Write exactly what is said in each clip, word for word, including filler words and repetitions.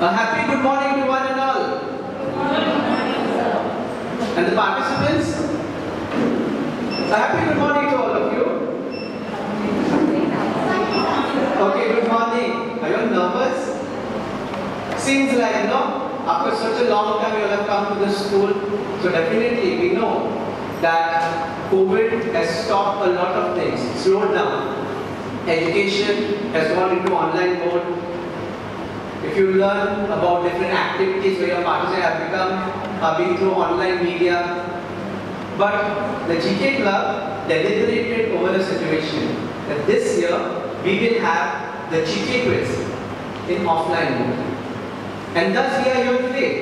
A happy good morning to one and all. And the participants, a happy good morning to all of you. Okay, good morning. Are you all nervous? Seems like, you know, after such a long time you all have come to this school. So definitely we know that COVID has stopped a lot of things, slowed down. Education has gone into online mode. If you learn about different activities where your participants have become uh, being through online media. But the G K Club deliberated over a situation that this year we will have the G K quiz in offline mode. And thus we are here today.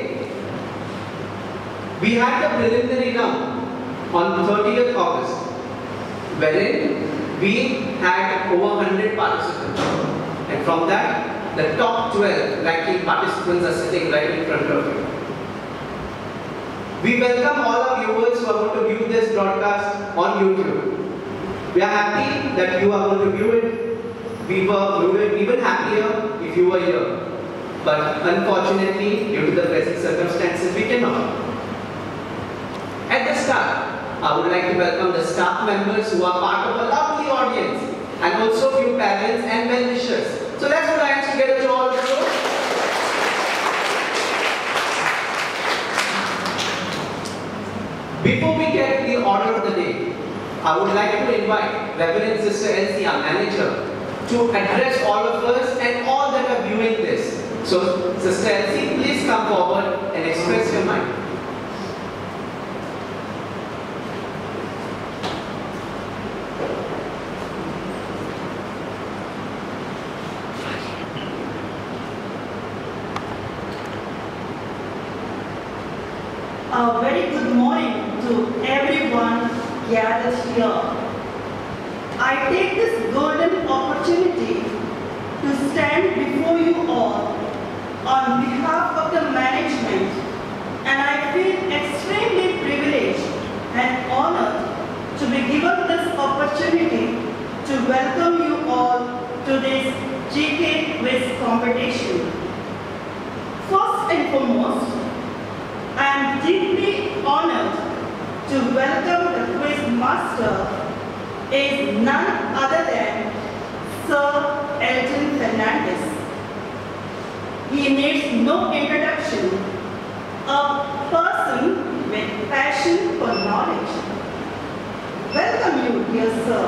We had the preliminary round on thirtieth August, wherein we had over one hundred participants. And from that, the top twelve ranking participants are sitting right in front of you. We welcome all our viewers who are going to view this broadcast on YouTube. We are happy that you are going to view it. We were, we were even happier if you were here. But unfortunately, due to the present circumstances, we cannot. At the start, I would like to welcome the staff members who are part of a lovely audience, and also few parents and well-wishers. So let's put our hands together to all of you. Before we get to the order of the day, I would like to invite Reverend Sister Elsie, our manager, to address all of us and all that are viewing this. So, Sister Elsie, please come forward and express your mind. A very good morning to everyone gathered here. I take this golden opportunity to stand before you all on behalf of the management, and I feel extremely privileged and honored to be given this opportunity to welcome you all to this G K quiz competition. First and foremost, I am deeply honored to welcome the quiz master is none other than Sir Elton Fernandez. He needs no introduction, a person with passion for knowledge. Welcome you, dear sir.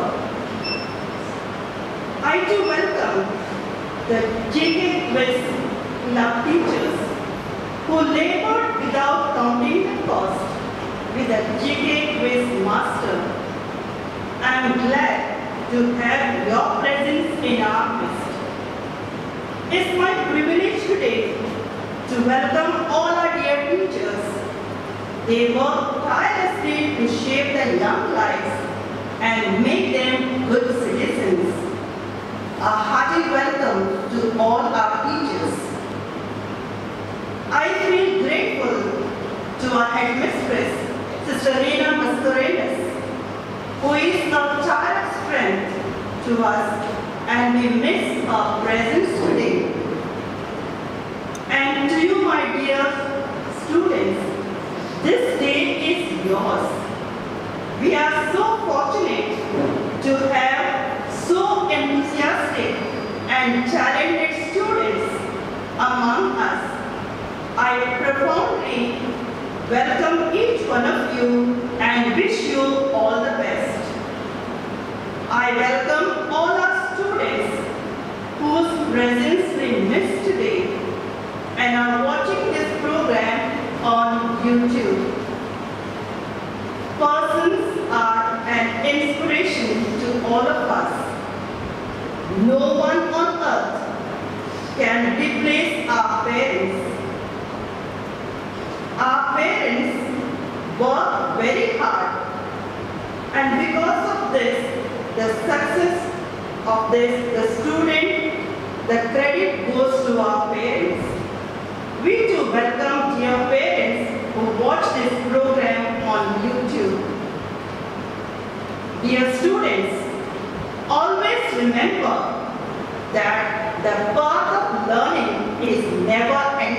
I too welcome the G K quiz club teachers who labored without counting the cost with the G K quiz master. I am glad to have your presence in our midst. It's my privilege today to welcome all our dear teachers. They work tirelessly to shape their young lives and make them good citizens. A hearty welcome to all our teachers. I feel grateful to our headmistress, Sister Rena Mascarenas, who is a child of strength to us, and we miss her presence today. And to you, my dear students, this day is yours. We are so fortunate to have so enthusiastic and talented students among us. I profoundly welcome each one of you and wish you all the best. I welcome all our students whose presence we miss today and are watching this program on YouTube. Persons are an inspiration to all of us. No one on earth can replace our parents. Our parents work very hard, and because of this, the success of this, the student, the credit goes to our parents. We too welcome dear parents who watch this program on YouTube. Dear students, always remember that the path of learning is never ending.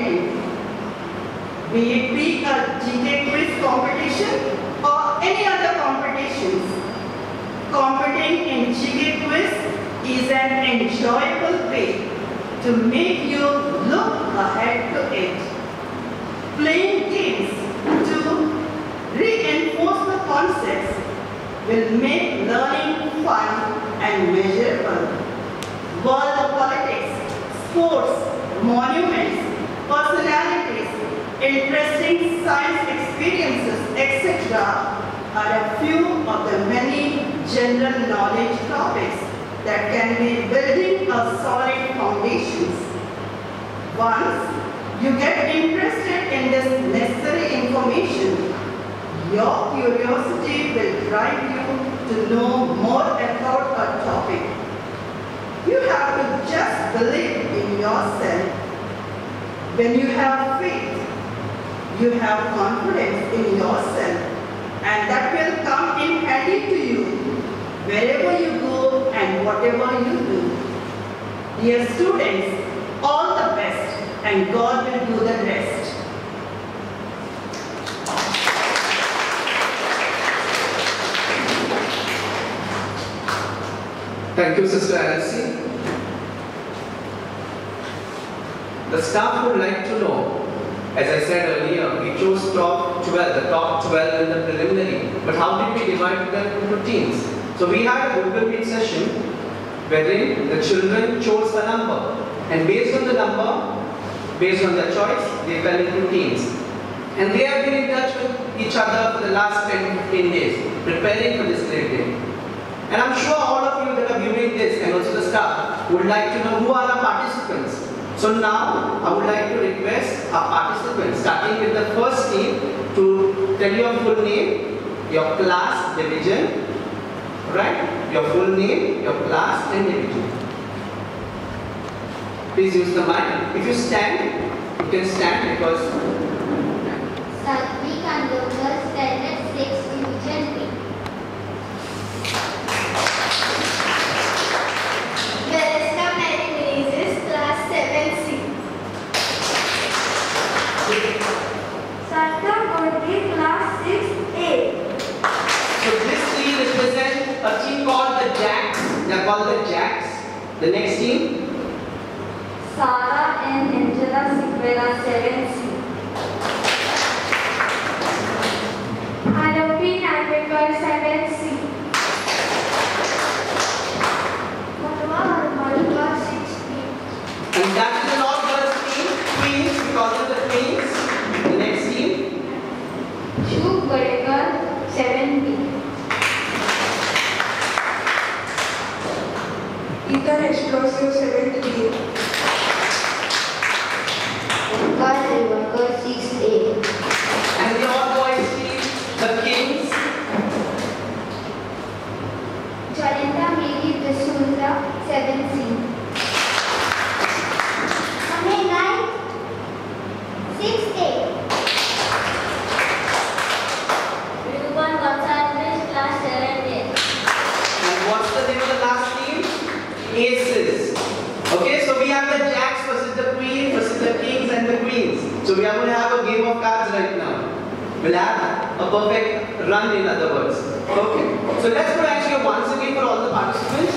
be it be a G K quiz competition or any other competitions. Competing in G K quiz is an enjoyable way to make you look ahead to it. Playing games to reinforce the concepts will make learning fun and measurable. World politics, sports, monuments, personalities, interesting science experiences, et cetera are a few of the many general knowledge topics that can be building a solid foundations. Once you get interested in this necessary information, your curiosity will drive you to know more about a topic. You have to just believe in yourself. When you have faith, you have confidence in yourself, and that will come in handy to you wherever you go and whatever you do. Dear students, all the best, and God will do the rest. Thank you, Sister Alice. The staff would like to know, as I said earlier, we chose top twelve, the top twelve in the preliminary, but how did we divide them into teams? So we had a Google Meet session wherein the children chose a number, and based on the number, based on their choice, they fell into teams. And they have been in touch with each other for the last ten to fifteen days, preparing for this great day. And I'm sure all of you that are viewing this and also the staff would like to know who are our participants. So now I would like to request our participants, starting with the first team, to tell your full name, your class, division, right? Your full name, your class and division. Please use the mic. If you stand, you can stand because Satvi Kandokar, Standard six, Division B. Vereska Marinizes, Class seven C. Sarka Gordi, Class six A. so this team represents a team called the Jacks. They are called the Jacks. The next team, Sara and Angela Sigvera, seven C. Arapi Nandekar, seven C. Marwa Harmalkar, six B. and that is an all-girls team. Queens, because of the queens. The next team, Shub Gadekar, seven B. Ethan Explosive, seventh B. Omkar Rewakar, six A. and the all-boys team, the Kings. Jalinda Miri D'Souza, seven C. Ame nine, six A. Ruben Gonzalez, Class seven A. And what's the name of the last team? Aces. Okay, so we have the Jacks versus the Queens versus the Kings and the Queens. So we are going to have a game of cards right now. We'll have a perfect run, in other words. Okay, so let's go actually once again for all the participants.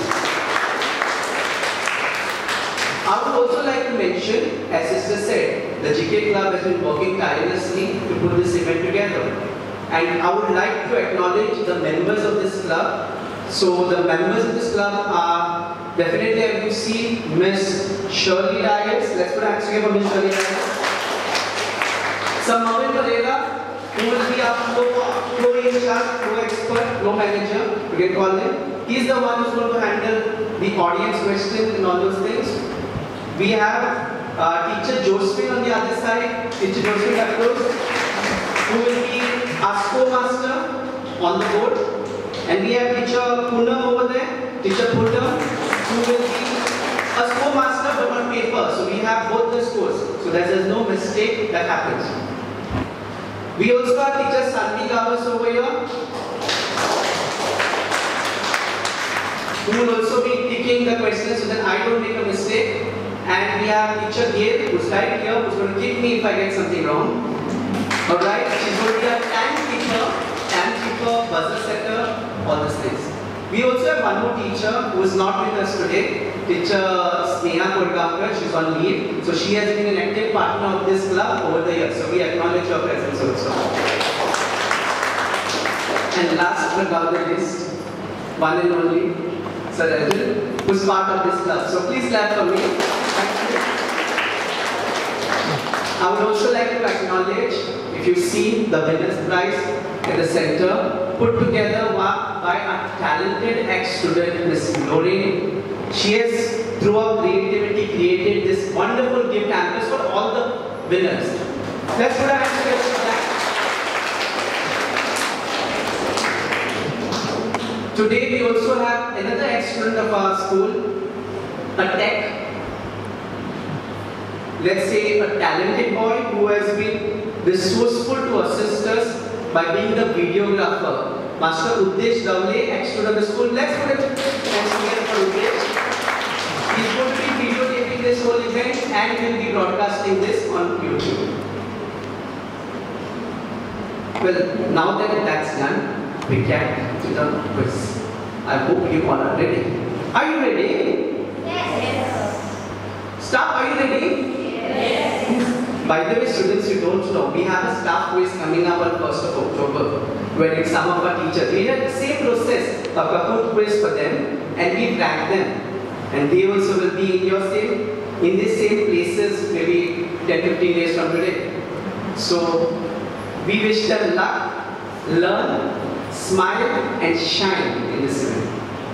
I would also like to mention, as Sister said, the G K Club has been working tirelessly to put this event together. And I would like to acknowledge the members of this club. So the members of this club are definitely, as you see, Miss Shirley Dias. Let's put hands together for Miss Shirley Dias. Sir Marvin Pereira, who will be our flow, flow in charge, flow expert, flow manager, we can call him. He's the one who's going to handle the audience questions and all those things. We have uh, teacher Josephine on the other side, teacher Josephine Apros, who will be our schoolmaster on the board. And we have teacher Poonam over there, teacher Poonam, who will be a schoolmaster but on paper. So we have both the scores, so that there's no mistake that happens. We also have teacher Sanvi Gavas over here, who will also be ticking the questions so that I don't make a mistake. And we have teacher Gail, who's right here, who's going to kick me if I get something wrong. Alright, she's going to be a timekeeper, timekeeper, buzzer setter, all these things. We also have one more teacher who is not with us today, teacher Sneha Kodgaonkar. She's on leave. So she has been an active partner of this club over the years. So we acknowledge your presence also. And last but not the least, one and only, Sir Arjun, who is part of this club. So please clap for me. Thank you. I would also like to acknowledge, if you see the winners prize in the center, put together by a talented ex-student, Miss Lorraine. She has, through her creativity, created this wonderful gift hampers for all the winners. Let's put our hands together for that. Today we also have another ex-student of our school, a tech, let's say a talented boy who has been resourceful to assist us by being the videographer. Master Uddesh Davle, ex-student of the school. Let's put it hands together for Uddesh. He's going to be videotaping this whole event and will be broadcasting this on YouTube. Well, now that that's done, we get to the quiz. I hope you all are ready. Are you ready? Yes. Staff, are you ready? Yes. By the way, students, you don't know, we have a staff quiz coming up on first of October, where it's some of our teachers. We had the same process, a Kahoot quiz for them, and we rank them. And they also will be in your same, in the same places, maybe ten to fifteen days from today. So, we wish them luck, learn, smile, and shine in this event.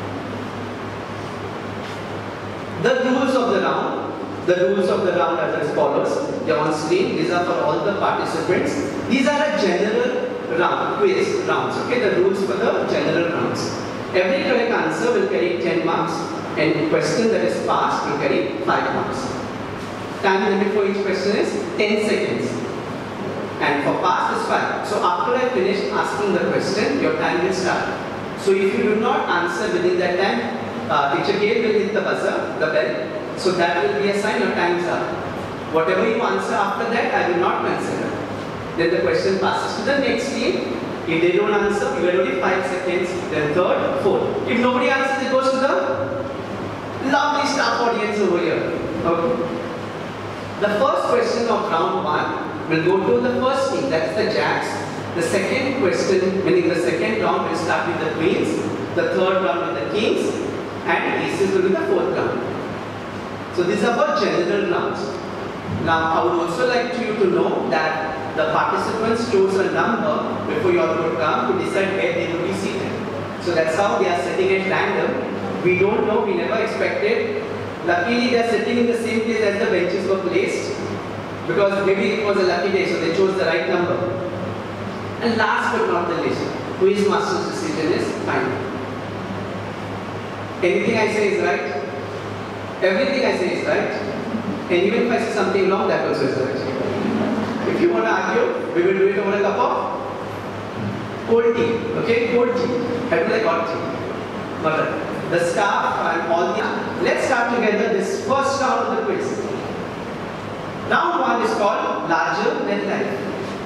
The rules of the round. The rules of the round are as follows. They are on screen. These are for all the participants. These are a general round, quiz rounds. Okay, the rules for the general rounds. Every correct answer will carry ten marks, and the question that is passed will carry five marks. Time limit for each question is ten seconds. And for pass is five. So after I finish asking the question, your time will start. So if you do not answer within that time, uh, teacher Gail will hit the buzzer, the bell. So that will be a sign your time's up. Whatever you answer after that, I will not consider. Then the question passes to the next team. If they don't answer, you have only five seconds. Then third, fourth. If nobody answers, it goes to the lovely staff audience over here. Okay. The first question of round one will go to the first team. That's the Jacks. The second question, meaning the second round, will start with the Queens. The third round with the Kings, and Aces will be the fourth round. So these are for general rounds. Now, I would also like you to know that the participants chose a number before your would come to decide where they will be seated. So that's how they are sitting at random. We don't know, we never expected. Luckily, they are sitting in the same place as the benches were placed, because maybe it was a lucky day, so they chose the right number. And last but not the least, quiz master's decision is final. Anything I say is right? Everything I say is right. And even if I say something wrong, that also is right. If you want to argue, we will do it over a cup of cold tea. Okay, cold tea. How do like hot tea? Got it. The staff and all the. Let's start together this first round of the quiz. Round one is called larger than life.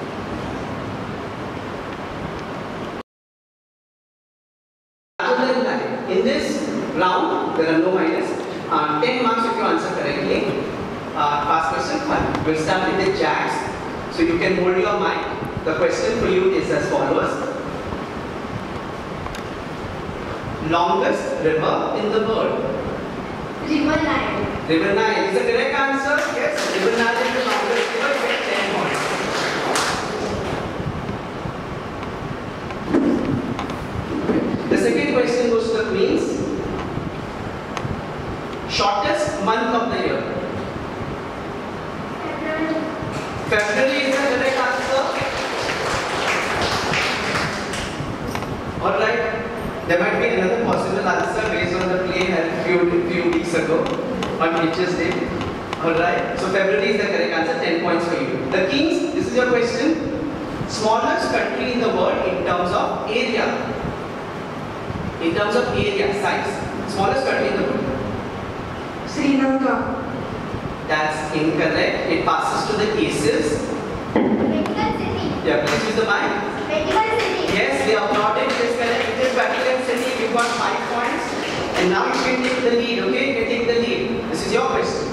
Larger than life. In this round, there are no minus. Uh, ten marks if you answer correctly. Uh, past question one. We'll start with the Jacks. So you can hold your mic. The question for you is as follows. Longest river in the world? River Nile. River Nile is the correct answer. Yes, River Nile is the longest river. Get ten points. The second question goes to the Queens. Shortest month of the year? February. February is the correct answer. Alright. There might be another possible answer based on the play held a few, few weeks ago on Teachers' Day. Alright. So February is the correct answer. ten points for you. The Kings, this is your question. Smallest country in the world in terms of area. In terms of area, size. Smallest country in the world. Sri Lanka. That's incorrect. It passes to the Aces. Vatican City. Yeah, please use the mic. Vatican City. Yes, they applauded. It is correct. It is Vatican City. You got five points. And now you can take the lead, okay? You can take the lead. This is your question.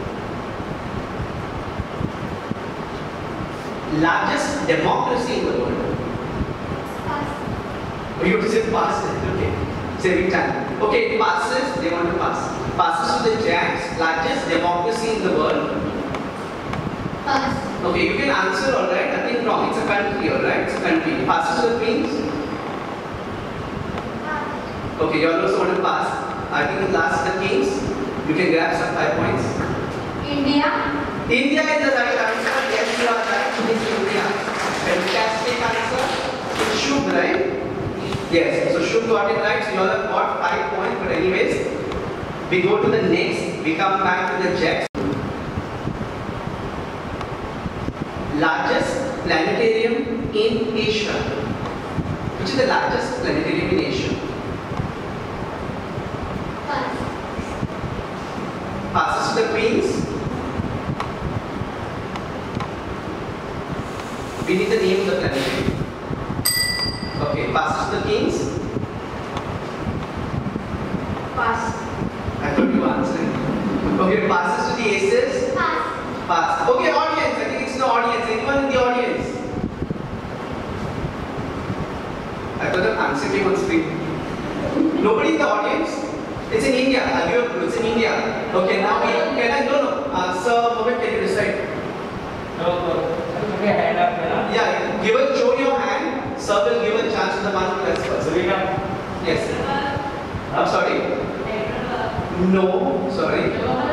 Largest democracy in the world. Pass. Oh, you have to say pass. Okay. Saving time. Okay, it passes. They want to pass. Passes to the Jacks. Largest democracy in the world. Pass. Okay, you can answer, alright. Nothing wrong. It's a country, alright? It's a country. Passes to the Queens. Pass. Okay, you all also want to pass. I think the last the Kings. You can grab some five points. India. India is the right answer. Yes, you are right. It's India. Fantastic answer. It's Shubh, right? Yes. So Shubh got it right. So you all have got five points. But anyways, we go to the next. We come back to the Jets. Largest planetarium in Asia. Which is the largest planetarium in Asia? Pass. Passes to the Queens. We need the name of the planetarium. Okay, passes to the Kings. Pass. I thought you answered. Okay, passes to the Aces. Pass. Pass. Okay, audience. I think it's the audience. Anyone in the audience? I thought the answer came on screen. Nobody in the audience? It's in India. I'll give a clue. It's in India. Okay, now we can I no no. Uh, sir, Mohammed, can you decide? Yeah, give a show your hand. Sir will give a chance to the one who has first. Yes. I'm sorry. No, sorry.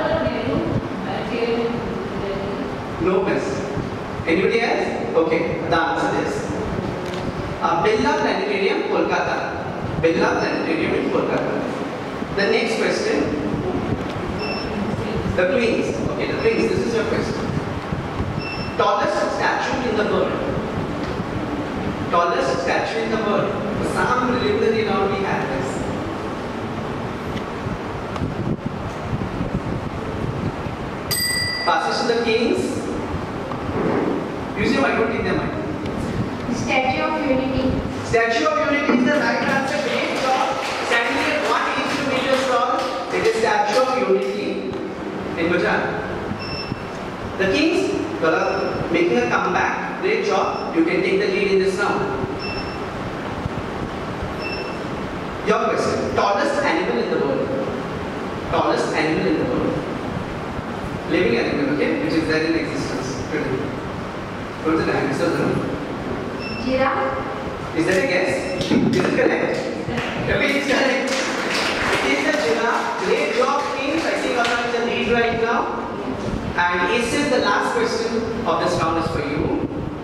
No, miss. Anybody else? Okay, the answer is uh, Birla Planetarium, Kolkata. Birla Planetarium in Kolkata. The next question. The Queens. Okay, the Queens. This is your question. Tallest statue in the world. Tallest statue in the world. For some religion, you know, we have this. Passes to the Kings. Use your mic, don't take their mic. Statue of Unity. Statue of Unity is the right answer. Great job. Standing at one hundred eighty-two meters tall. It is Statue of Unity in Gujarat. The Kings are making a comeback. Great job. You can take the lead in this round. Your question. Tallest animal in the world. Tallest animal in the world. Living animal, okay? Which is there in existence. What is the answer? Giraffe. Is that a guess? Is it correct? Okay, it's correct. It is the giraffe. Great job, Kings. I think I'm in the lead right now. And this is the last question of this round is for you.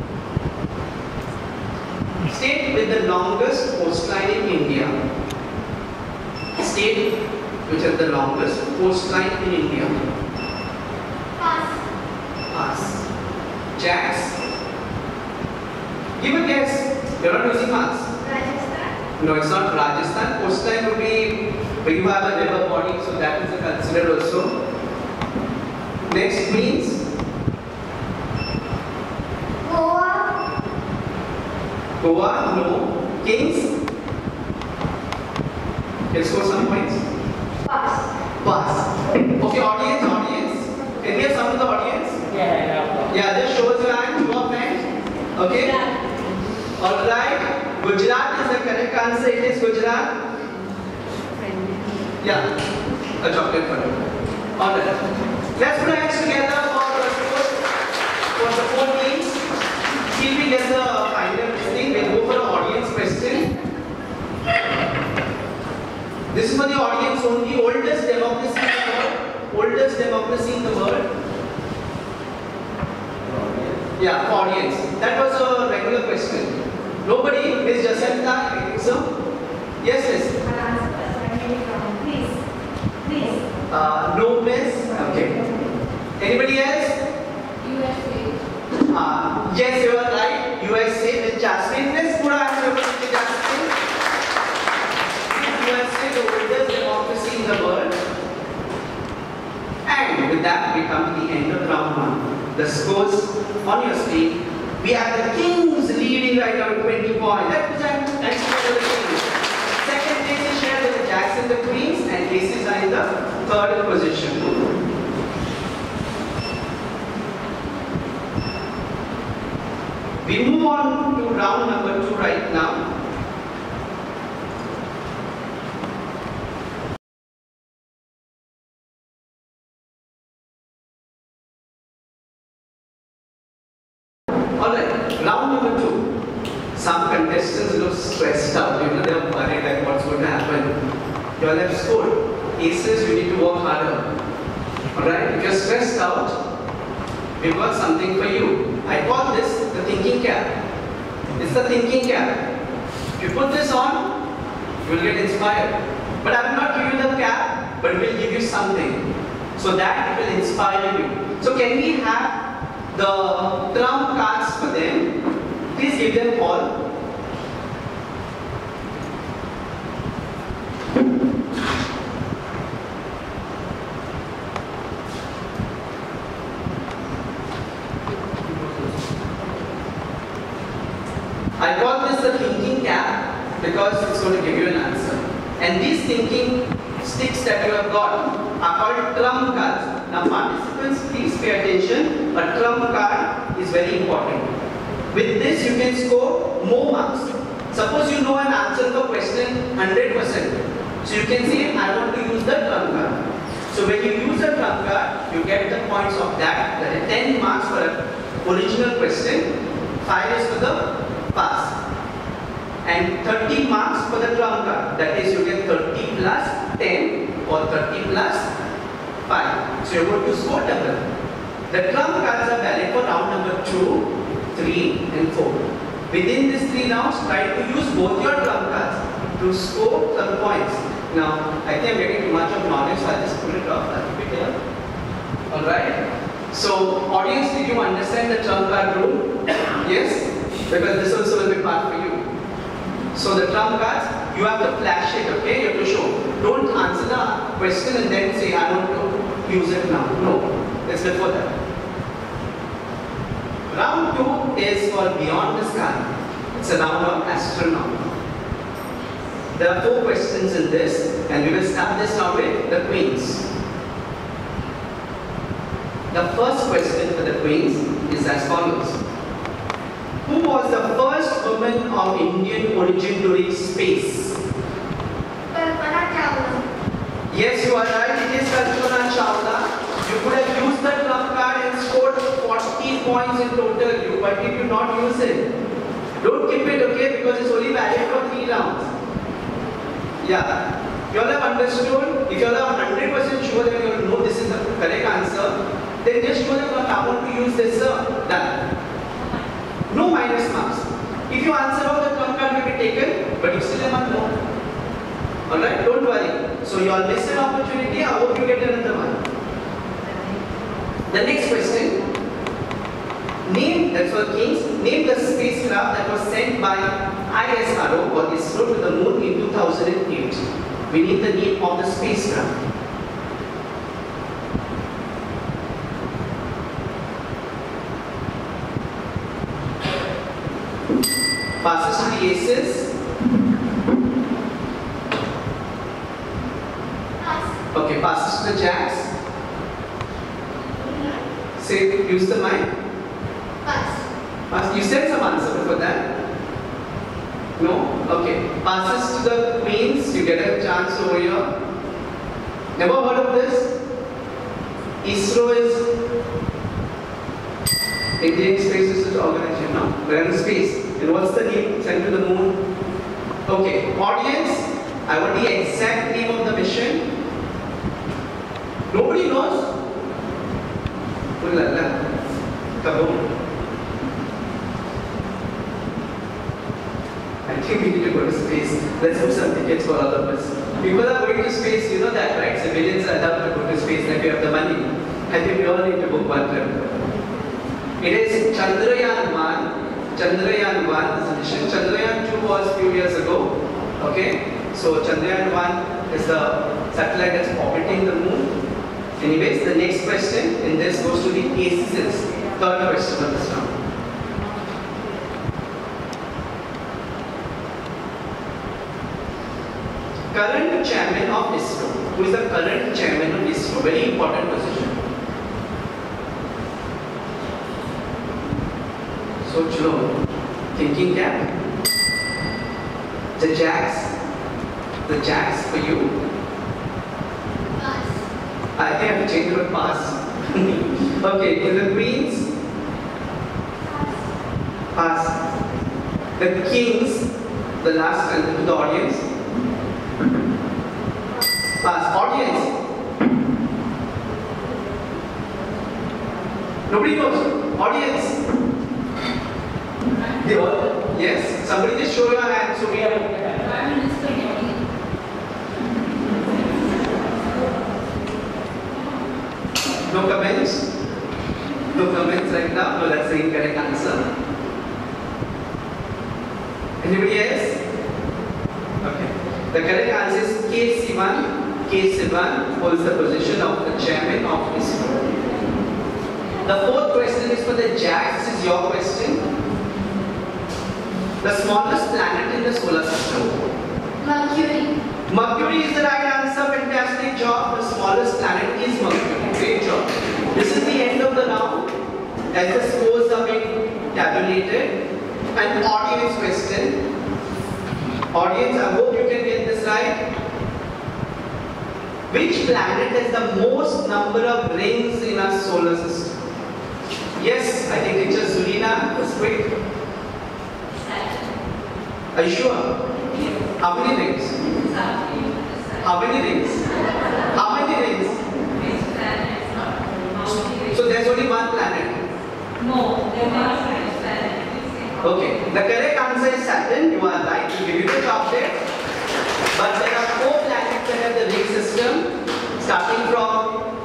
State with the longest coastline in India. State which has the longest coastline in India. Pass. Pass. Jacks. Give a guess. You're not using marks. Rajasthan. No, it's not Rajasthan. Coastline would be where you have a river body, so that is considered also. Next means Goa. Goa, no. Kings. Can score some points. Pass. Pass. Okay, audience, audience. Can we have some of the audience? Yeah, Yeah, just show us your hand, two of them. Okay. Alright. Gujarat is the correct answer. It is Gujarat. Yeah. A chocolate for you. Alright. Let's put our hands together for the four, for the four teams. Till we get the final thing, we'll go for an audience question. This is for the audience only. Oldest democracy in the world. Oldest democracy in the world. Yeah, for audience. That was a regular question. Nobody? Miss Jacinta? I think so? Yes, miss. Please. Please. Uh, no, miss. Okay. Anybody else? U S A. Uh, yes, you are right. U S A with Jasmine. Miss, put our hands over to Jasmine. U S A, the oldest democracy in the world. And with that, we come to the end of round one. The scores on your screen. We have the Kings leading right now with twenty points. That presents next to the Kings. Second place is shared with the Jacks and the Queens, and Aces are in the third position. We move on to round number two right now. Alright, round number two. Some contestants look stressed out, you know, they are worried like what's going to happen. You all have scored. Aces, you need to work harder. Alright, if you're stressed out, we've got something for you. I call this the thinking cap. It's the thinking cap. If you put this on, you will get inspired. But I will not give you the cap, but it will give you something. So that it will inspire you. So can we have the trump cards for them? Please give them all. I call this the thinking cap because it's going to give you an answer. And these thinking sticks that you have got are called trump cards. Now participants, please pay attention. A trump card is very important. With this you can score more marks. Suppose you know an answer to a question one hundred percent. So you can say I want to use the trump card. So when you use the trump card, you get the points of that. That is ten marks for an original question. five is for the pass, and thirty marks for the trump card. That is, you get thirty plus ten or thirty plus five. So you're going to score double. The trump cards are valid for round number two, three, and four. Within these three rounds, try to use both your trump cards to score some points. Now, I think I'm getting too much of knowledge, so I'll just put it off. That'll be clear. Alright. So, audience, did you understand the trump card rule? Yes? Because this also will be part for you. So the trump cards, you have to flash it, okay? You have to show. Don't answer the question and then say, I want to use it now. No, it's before that. Round two is called Beyond the Sky. It's a round of astronomy. There are four questions in this, and we will start this now with the Queens. The first question for the Queens is as follows. Who was the first woman of Indian origin to reach space? Kalpana Chawla. Yes, you are right. It is Kalpana Chawla. You could have used the trump card and scored forty points in total. You, why did you not use it? Don't keep it, okay? Because it's only valid for three rounds. Yeah. You all have understood. If you all are one hundred percent sure that you all know this is the correct answer, then just show that I want to use this. Uh, done. No minus marks. If you answer all, the trump card will be taken, but you still have no. Alright, don't worry. So you all missed an opportunity. I hope you get another one. The next question. Name, that's for Kings, name the spacecraft that was sent by I S R O or ISRO to the moon in two thousand eight. We need the name of the spacecraft. Passes to the aces. Pass. Okay, passes to the jacks. Say, use the mic. Pass. Pass. You said some answer before that. No? Okay. Passes to the queens. You get a chance over here. Never heard of this? ISRO is Indian Space Research Organization. No? We're in space. And what's the name? Sent to the moon. Okay. Audience, I want the exact name of the mission. Nobody knows? Oh la la. Kaboom. I think we need to go to space. Let's book some tickets for all of us. People are going to space, you know that, right? Civilians are allowed to go to space if you have the money. I think we all need to book one trip. It is Chandrayaan one. Chandrayaan one is the mission. Chandrayaan two was a few years ago. Okay? So Chandrayaan one is the satellite that's orbiting the moon. Anyways, the next question in this goes to the aces. Third question of this round. current chairman of ISRO. Who is the current chairman of ISRO? Very important position. So, chalo, thinking cap. The jacks. The jacks for you. Pass. I have changed the pass. Okay, for the queens. Pass. The kings. The last and to the audience. Pass. Audience. Nobody knows. Audience. They all? Yes. Somebody just show your hand. So we have. No comments? No comments right now? No, that's the incorrect answer. Anybody else? Okay. The correct answer is K. Sivan. K. Sivan holds the position of the chairman of ISRO. The fourth question is for the Jack. This is your question. The smallest planet in the solar system. Mercury. Mercury is the right answer. Fantastic job. The smallest planet is Mercury. Great job. This is the end of the round. As the scores are being tabulated. An audience question. Audience, I hope you can get this right. Which planet has the most number of rings in our solar system? Yes, I think teacher Zulina was quick. Are you sure? How many rings? How many rings? How many rings? So there's only one planet. No, there are five planets. Okay, the correct answer is Saturn. You are right. We'll give you the chocolate. But there are four planets that have the ring system, starting from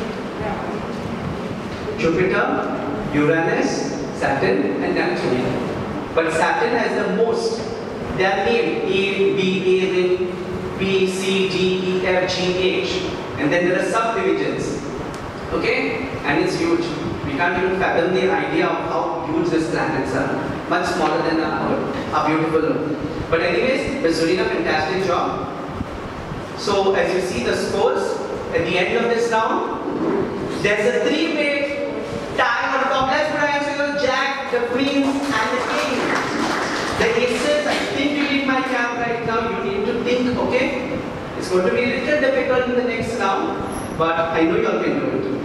Jupiter, Uranus, Saturn, and Neptune. But Saturn has the most. They are named A, B, A ring, B, C, D, E, F, G, H, and then there are subdivisions. Okay, and it's huge. We can't even fathom the idea of how huge these planets are. Much smaller than our Earth, our beautiful Earth. But anyways, Miz Zulina, fantastic job. So as you see the scores at the end of this round, there's a three-way tie on top. Let's put our hands together. Jack, the queens, and the king. The aces. I think you need my cap right now. You need to think. Okay, it's going to be a little difficult in the next round, but I know you all can do it.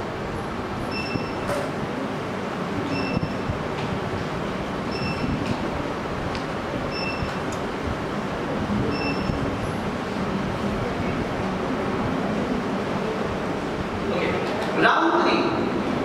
Round three.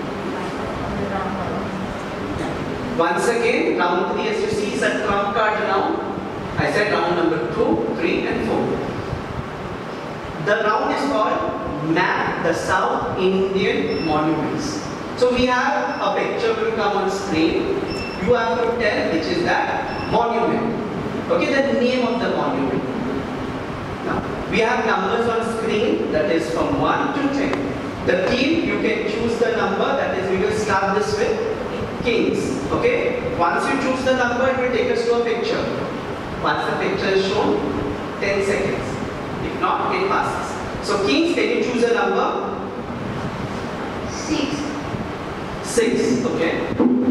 Once again, round three, as you see, is a trump card now. I said round number two, three, and four. The round is called Map the South Indian Monuments. So we have a picture will come on screen. You have to tell which is that monument. Okay, the name of the monument. Now, we have numbers on screen, that is from one to ten. The team, you can choose the number, that is, we will start this with kings. Okay? Once you choose the number, it will take us to a picture. Once the picture is shown, ten seconds. If not, it passes. So, kings, can you choose a number? Six. Six. Okay?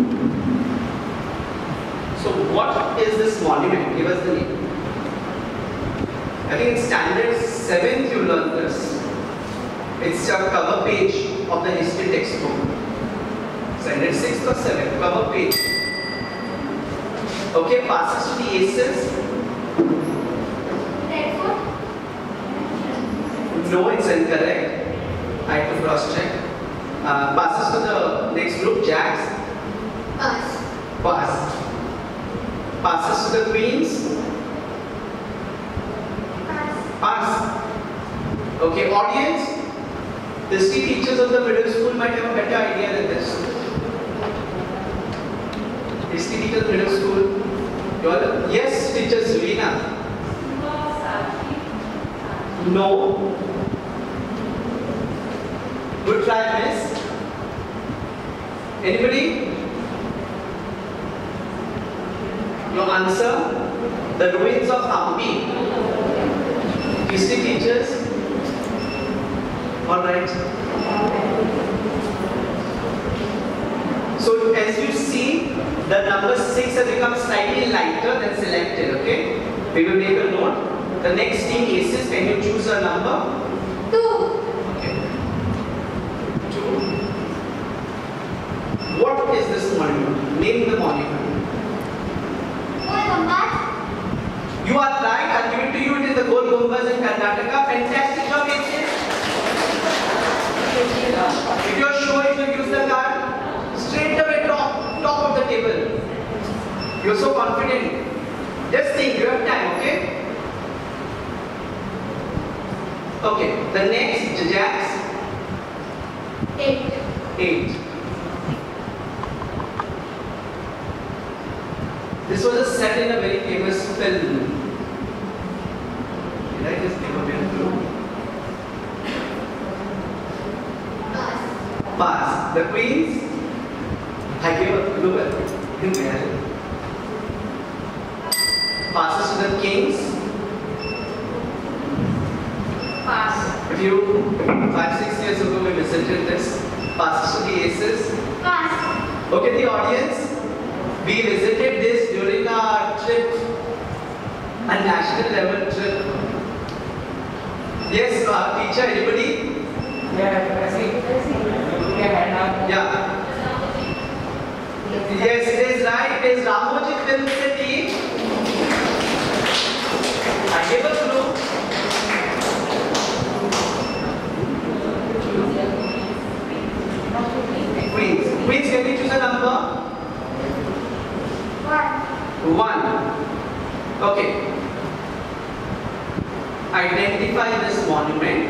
So, what is this monument? Give us the name. I think in standard seventh you learned this. It's a cover page of the history textbook. Standard sixth or seventh, cover page. Okay, passes to the aces. Red Fort. No, it's incorrect. I have to cross check. Uh, passes to the next group, jacks. Pass. Pass. Passes to the queens. Pass. Pass. Okay, audience. The history teachers of the middle school might have a better idea than this. History teachers middle school. You all, yes, teacher Zulina. No. Good try, miss. Anybody? Your answer? The ruins of Hampi. History teachers? Alright. So as you see, the number six has become slightly lighter than selected, okay? We will make a note. The next team aces, can you choose a number? Two. Okay. Two. What is this monument? Name the monument. Goal Gumbaz. You are right, I'll give it to you. It is the Goal Gumbaz in Karnataka. Fantastic job, aces. If you are sure you will use the card, straight away top, top of the table. You are so confident. Just think, you have time, okay? Okay, the next, jacks. Eight. Eight. This was a set in a very famous film. Did I just give a bit clue? Pass. Pass. The queens. I gave a clue in there. Passes to the kings. Pass. If you five, six years ago we visited this. Passes to the aces. Pass. Okay, the audience. We visited this during our trip, a national level trip. Yes, uh, teacher, anybody? Yeah, I see. Yeah. Yeah. Yes, it is right. It is Ramoji Film City. I gave a clue. Queens. Queens, can we choose a number? One. One. Okay. Identify this monument.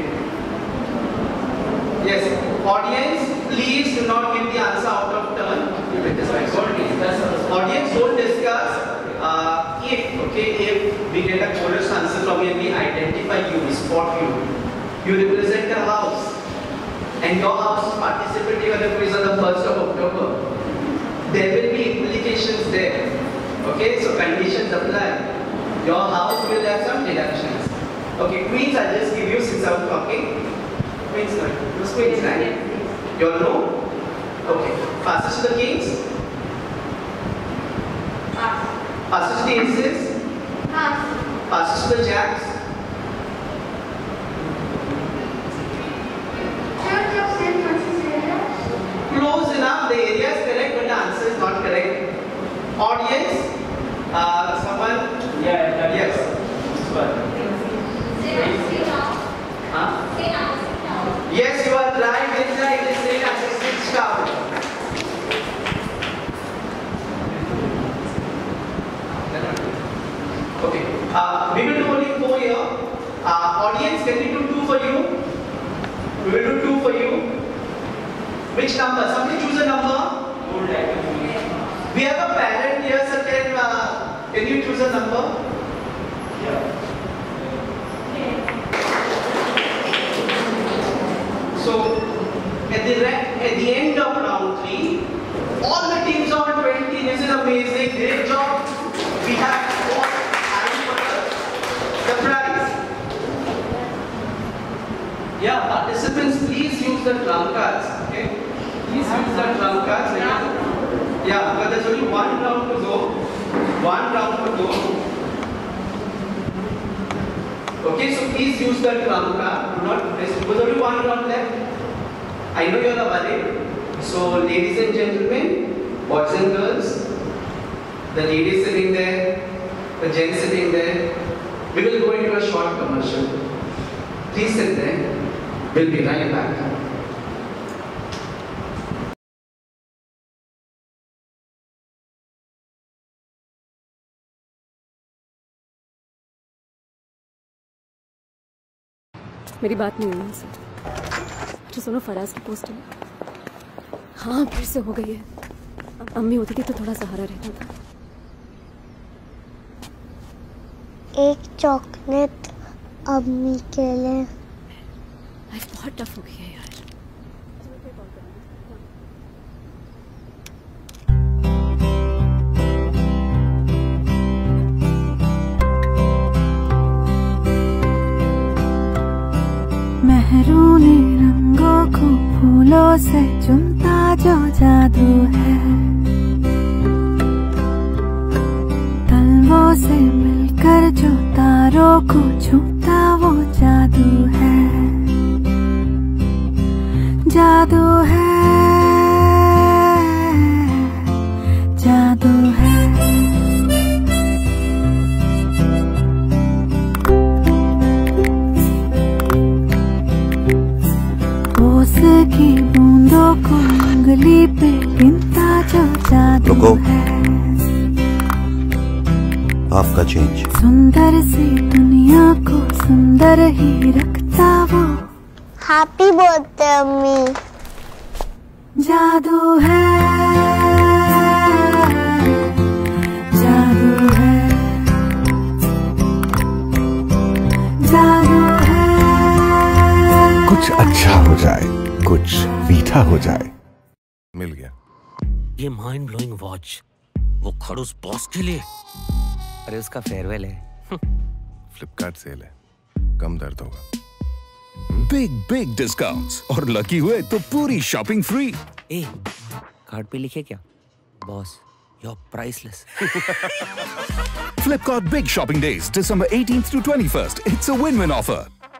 Yes. Audience, please do not give the answer out of turn. Audience, don't discuss. Uh, if, okay, if we get a chorus answer from you and we identify you, we spot you. You represent a house. And your house is participating in the quiz on the first of October. There will be implications there. Okay, so conditions apply. Your house will have some deductions. Okay, queens, I'll just give you since I'm talking. Queens, no. It was queens, right? You all know? Okay. Passes to the kings. Pass. Passes to the aces. Pass. Passes to the jacks. Church of Saint Francis Xavier. Close enough. The area is correct, but the answer is not correct. Audience, uh, someone? Yeah, that Yes. This one. Saint Anne. Huh? Saint Anne. Yes, you are right. It's right. It is Saint Anne's Tower. Okay. Uh, we will do only four here. Uh, audience, can we do two for you? We will do two for you. Which number? Somebody choose a number. Old language. We have a parent here, so can, uh, can you choose a number? Yeah. So, at the, at the end of round three, all the teams are on twenty. This is amazing. Great job. We have got the prize. Yeah, participants, please use the trump cards. Okay? Please use the trump cards. Yeah, because there's only one round to go. One round to go. Okay, so please use the trump card. Do not miss. There's only one round left. I know you are worried. So, ladies and gentlemen, boys and girls, the ladies sitting there, the gents sitting there, we will go into a short commercial. Please sit there. We'll be right back. मेरी बात नहीं हुई उनसे। अच्छा सुनो, फराज की posting हाँ फिर से हो गई है। अम्मी होती थी तो थोड़ा सहारा रहता था। एक चॉकलेट अम्मी के लिए। लाइफ बहुत टफ हो गई है यार। तलवों से चुनता जो जादू है, तलवों से मिलकर जो तारों को छूता वो जादू है, जादू है, जादू है। ओस की बूंदों को उंगली पे गिनता जो जादू है, आपका चेंज। सुंदर सी दुनिया को सुंदर ही रखता वो हैप्पी बर्थडे अम्मी। जादू है, जादू है, जादू है। कुछ अच्छा हो जाए, कुछ मीठा हो जाए। मिल गया ये माइंड ब्लोइंग वॉच वो खड़ूस बॉस के लिए। अरे उसका फेयरवेल है। फ्लिपकार्ट सेल है, कम दर्द होगा। बिग बिग डिस्काउंट्स और लकी हुए तो पूरी शॉपिंग फ्री। ए, कार्ड पे लिखे क्या? Boss, you're priceless. Flipkart Big Shopping Days, December eighteenth to twenty-first. It's a win-win offer.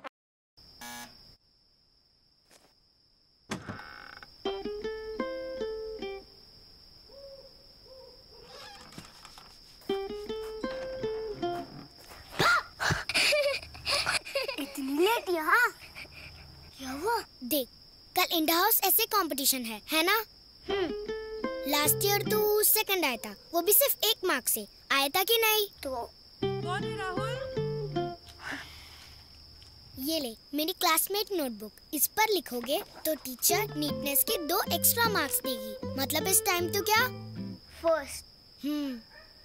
इतनी लेट यहाँ? क्या हुआ? देख, कल इंडा हाउस ऐसे कंपटीशन है, है ना? लास्ट ईयर तू सेकंड आया था, वो भी सिर्फ एक मार्क से। आया था कि नहीं? तो कौन है राहुल? ये ले मेरी क्लासमेट नोटबुक। इस पर लिखोगे तो टीचर नीटनेस के दो एक्स्ट्रा मार्क्स देगी। मतलब इस टाइम तो क्या फर्स्ट। हम्म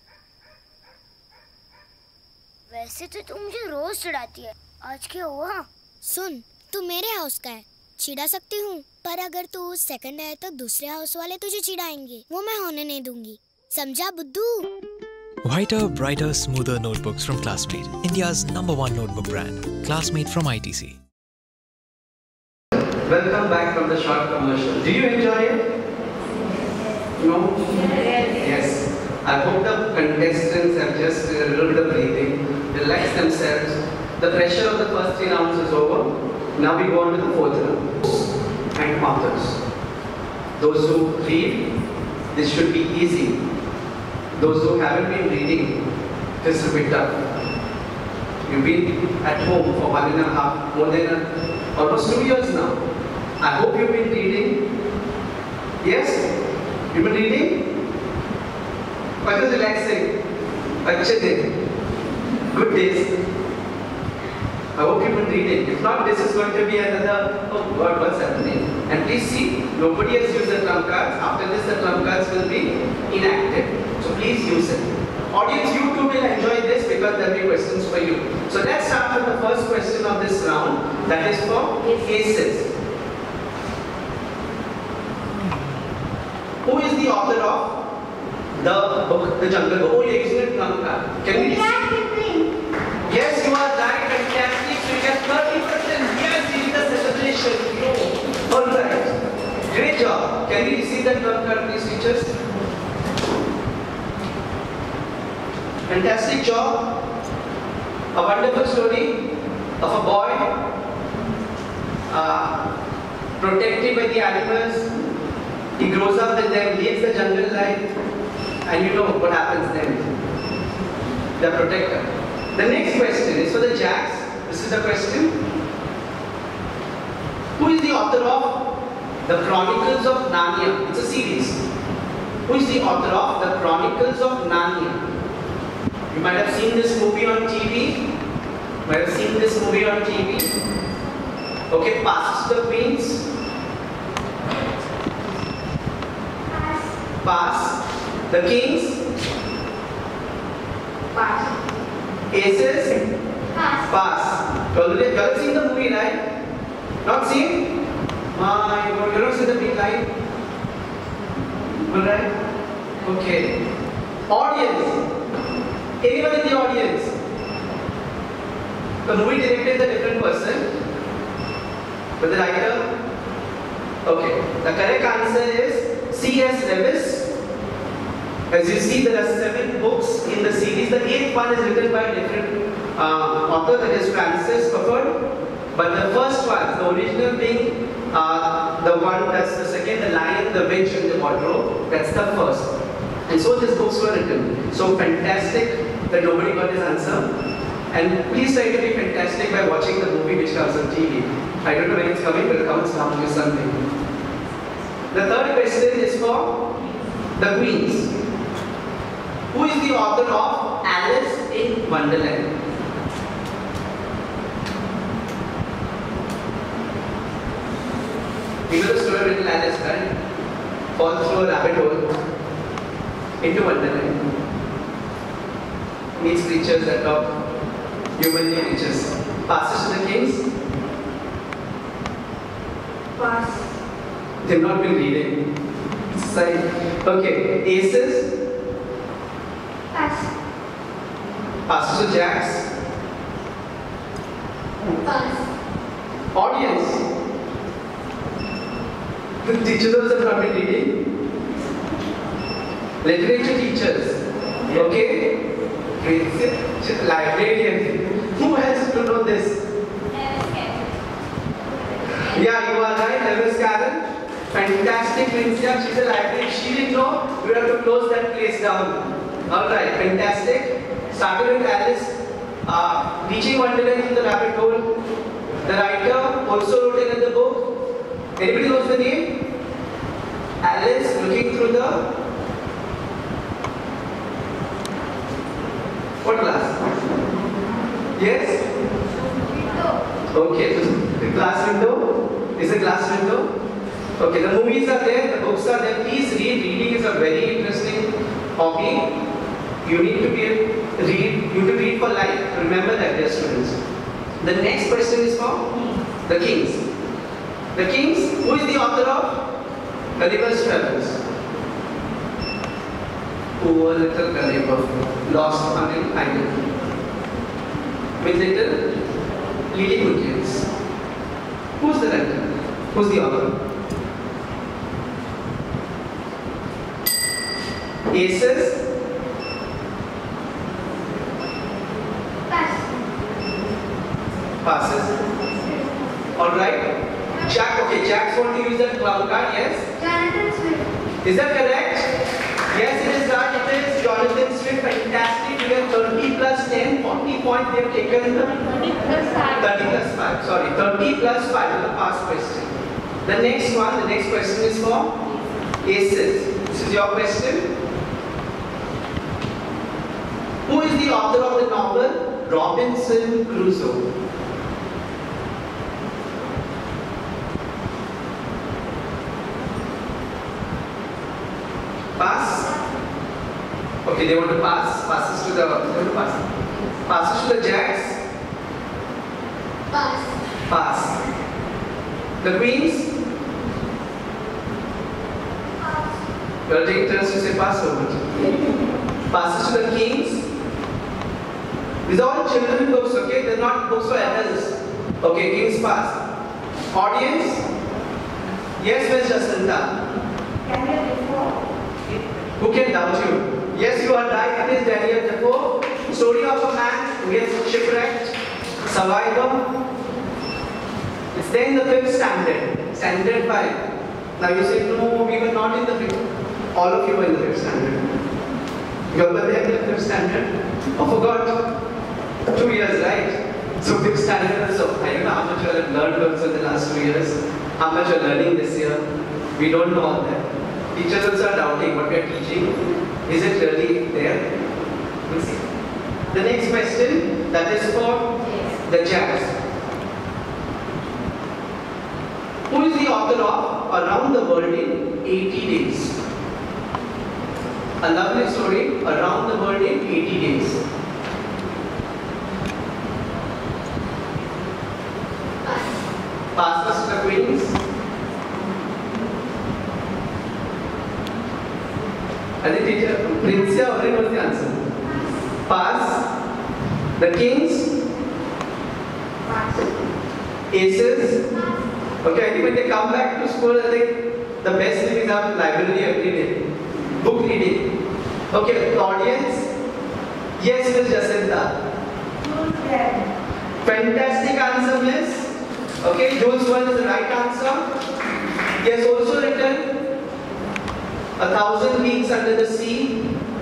वैसे तो तू मुझे रोज चिढ़ाती है, आज क्या हुआ? सुन, तू मेरे हाउस का है, चिढ़ा सकती हूँ, पर अगर तू सेकंड आए तो दूसरे हाउस वाले तुझे चिढ़ाएंगे, वो मैं होने नहीं दूंगी। समझा बुद्धू? Whiter, brighter, smoother notebooks from Classmate, India's number one notebook brand. Classmate from I T C. Welcome back from the short commercial. Do you enjoy it? No? Yes. I hope the contestants have just a little bit of breathing, relax themselves. The pressure of the first three rounds is over. Now we go on to the fourth round. And authors. Those who read, this should be easy. Those who haven't been reading, this will be tough. You've been at home for one and a half, more than a, almost two years now. I hope you've been reading. Yes? You've been reading? Quite was relaxing. Achhe din. Good days. I hope you've been reading. If not, this is going to be another, oh God, what's happening? And please see, nobody has used the trump cards. After this, the trump cards will be inactive. So please use it. Audience, you too will enjoy this because there will be questions for you. So let's start with the first question of this round. That is for aces. Who is the author of the book, The Jungle Book? Oh, you're using a trump card. Can we see? Yes, you are right. Fantastic. So you get thirty percent. Yes, it is a celebration. No. All right. Great job. Can we see the trump card, please, teachers? Fantastic job. A wonderful story of a boy uh, protected by the animals. He grows up with them, lives the jungle life, and you know what happens then. The protector. The next question is for the Jacks. This is the question. Who is the author of The Chronicles of Narnia? It's a series. Who is the author of The Chronicles of Narnia? You might have seen this movie on T V. Might have seen this movie on T V. Okay, Past the Queens. Pass. The Kings. Pass. Aces. Pass. Pass. You already you have seen the movie, right? Not seen? My God, you don't see the big line. Alright? Okay. Audience. Anyone in the audience? The movie director is a different person, but the writer, Okay, the correct answer is C S Lewis. As you see, there are seven books in the series. The eighth one is written by a different uh, author, that is Francis Schaeffer. But the first one, the original being uh, the one that's the second, the Lion, the Witch, and the Wardrobe. That's the first. And so these books were written. So fantastic that nobody got his answer. And please try to be fantastic by watching the movie which comes on T V. I don't know when it's coming, but it comes down to something. The third question is for the Queens. Who is the author of Alice in Wonderland? You know the story of little Alice, right? Fall through a rabbit hole into Wonderland. Meets creatures that talk. Human creatures. Passes to the kings? Pass. They've not been reading. Side. Okay. Aces? Pass. Passes to jacks? Pass. Audience? The teachers also have not been reading. Literature teachers. Okay? Librarian. Who else to know this? Yeah, you are right, Lewis Carroll. Fantastic, Princia. She's a librarian. She didn't know. We have to close that place down. Alright, fantastic. Started with Alice. Uh, reaching Wonderland in the rabbit hole. The writer also wrote in the book. Anybody knows the name? Alice looking through the what glass? Yes? Okay, the glass window is a glass window. Okay, the movies are there, the books are there. Please read. Reading is a very interesting hobby. You need to be read. You to read for life. Remember that, dear students. The next question is for the Kings. The Kings. Who is the author of Gulliver's Travels? Poor little Gulliver, lost on an island with little Lilliputians. Who's the writer? Who's the author? Aces? Pass. Passes. Alright. Jack, okay, Jack's want to use that clown card, yes? Jonathan Swift. Is that correct? Yes, it is right. It is Jonathan Swift. Fantastic. We have thirty plus ten, forty points. They have taken the thirty plus five. thirty plus five. Sorry, thirty plus five is the past question. The next one, the next question is for Aces. This is your question. Who is the author of the novel Robinson Crusoe? Pass. Okay, they want to pass. Passes to the. They want to pass. Passes to the Jacks. Pass. Pass. The Queens. Pass. You will take turns to say pass over. Passes to the Kings. These are all children books, okay? They're not books for adults. Okay, Kings pass. Audience? Yes, Miss Jacinta. Daniel Defoe. Who can doubt you? Yes, you are right. It is Daniel Defoe. Story of a man who gets shipwrecked, survivor. It's there in the fifth standard. Standard five. Now you say, no, we were not in the fifth. All of you were in the fifth standard. You were there in the fifth standard. Oh, forgot. Two years, right? So fifth standard. So I don't know how much you have learned also in the last two years. How much you are learning this year. We don't know all that. Teachers also are doubting what we are teaching. Is it really there? We'll see. The next question, that is for the Jacks. Who is the author of Around the World in eighty days? A lovely story, Around the World in eighty days. Passes to the Queens. I think teacher, Princia already knows the answer. Pass. The Kings. Pass. Aces. Okay, I think when they come back to school, I think the best thing is have library every day. Book reading. Okay, the audience. Yes, Miss Jacinta. Fantastic answer, Miss. Okay, Jules one is the right answer. He has also written A Thousand Leagues Under the Sea,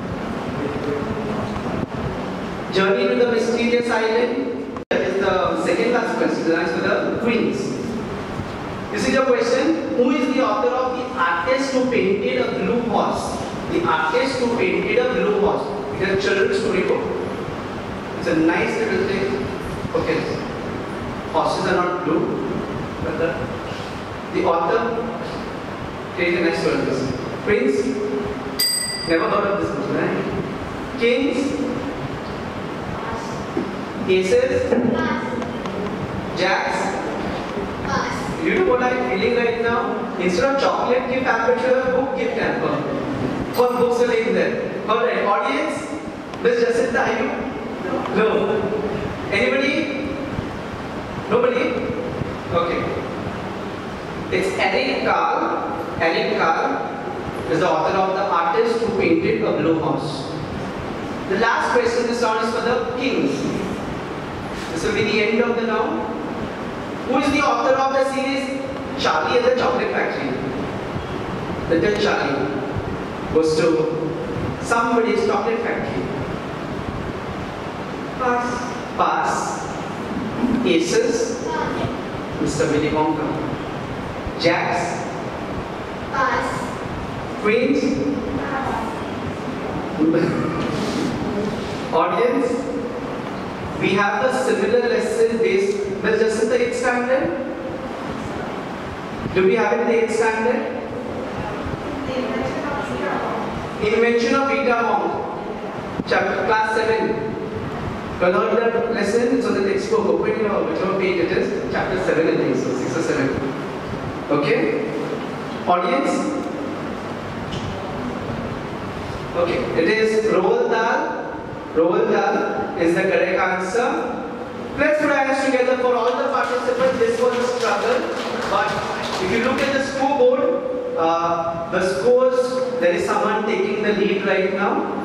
Journey to the Mysterious Island. That is the second last question. That's for the Queens. This is your question. Who is the author of the artist who painted a blue horse? The artist who painted a blue horse. It is a children's story book. It's a nice little thing. Okay. Horses are not blue, but the, the author created a nice story. Prince, never heard of this person, right? Kings, aces, jacks. You know what I'm feeling right now? Instead of chocolate gift hamper, you have a book gift hamper. What books are in there? Alright, audience, Miss Jacinta, are you? No. Anybody? Nobody? Okay. It's Eric Carle. Eric Carle is the author of The Artist Who Painted a Blue Horse. The last question this round is for the kings. This will be the end of the round. Who is the author of the series Charlie and the Chocolate Factory? Little Charlie goes to somebody's chocolate factory. Pass. Pass. Aces. Mister Willy Wonka. Jacks. Pass. Queens. Audience, we have a similar lesson based. Miss Jacinta, eighth standard? Do we have it in the eighth standard? Invention of beta bomb. Chapter class seven. You learned that lesson, so the textbook, open your whichever page it is, chapter seven I think so, six or seven. Okay? Audience? Okay, it is Roald Dahl. Roald Dahl is the correct answer. Let's put our hands together for all the participants. This was a struggle, but if you look at the scoreboard, uh, the scores, there is someone taking the lead right now.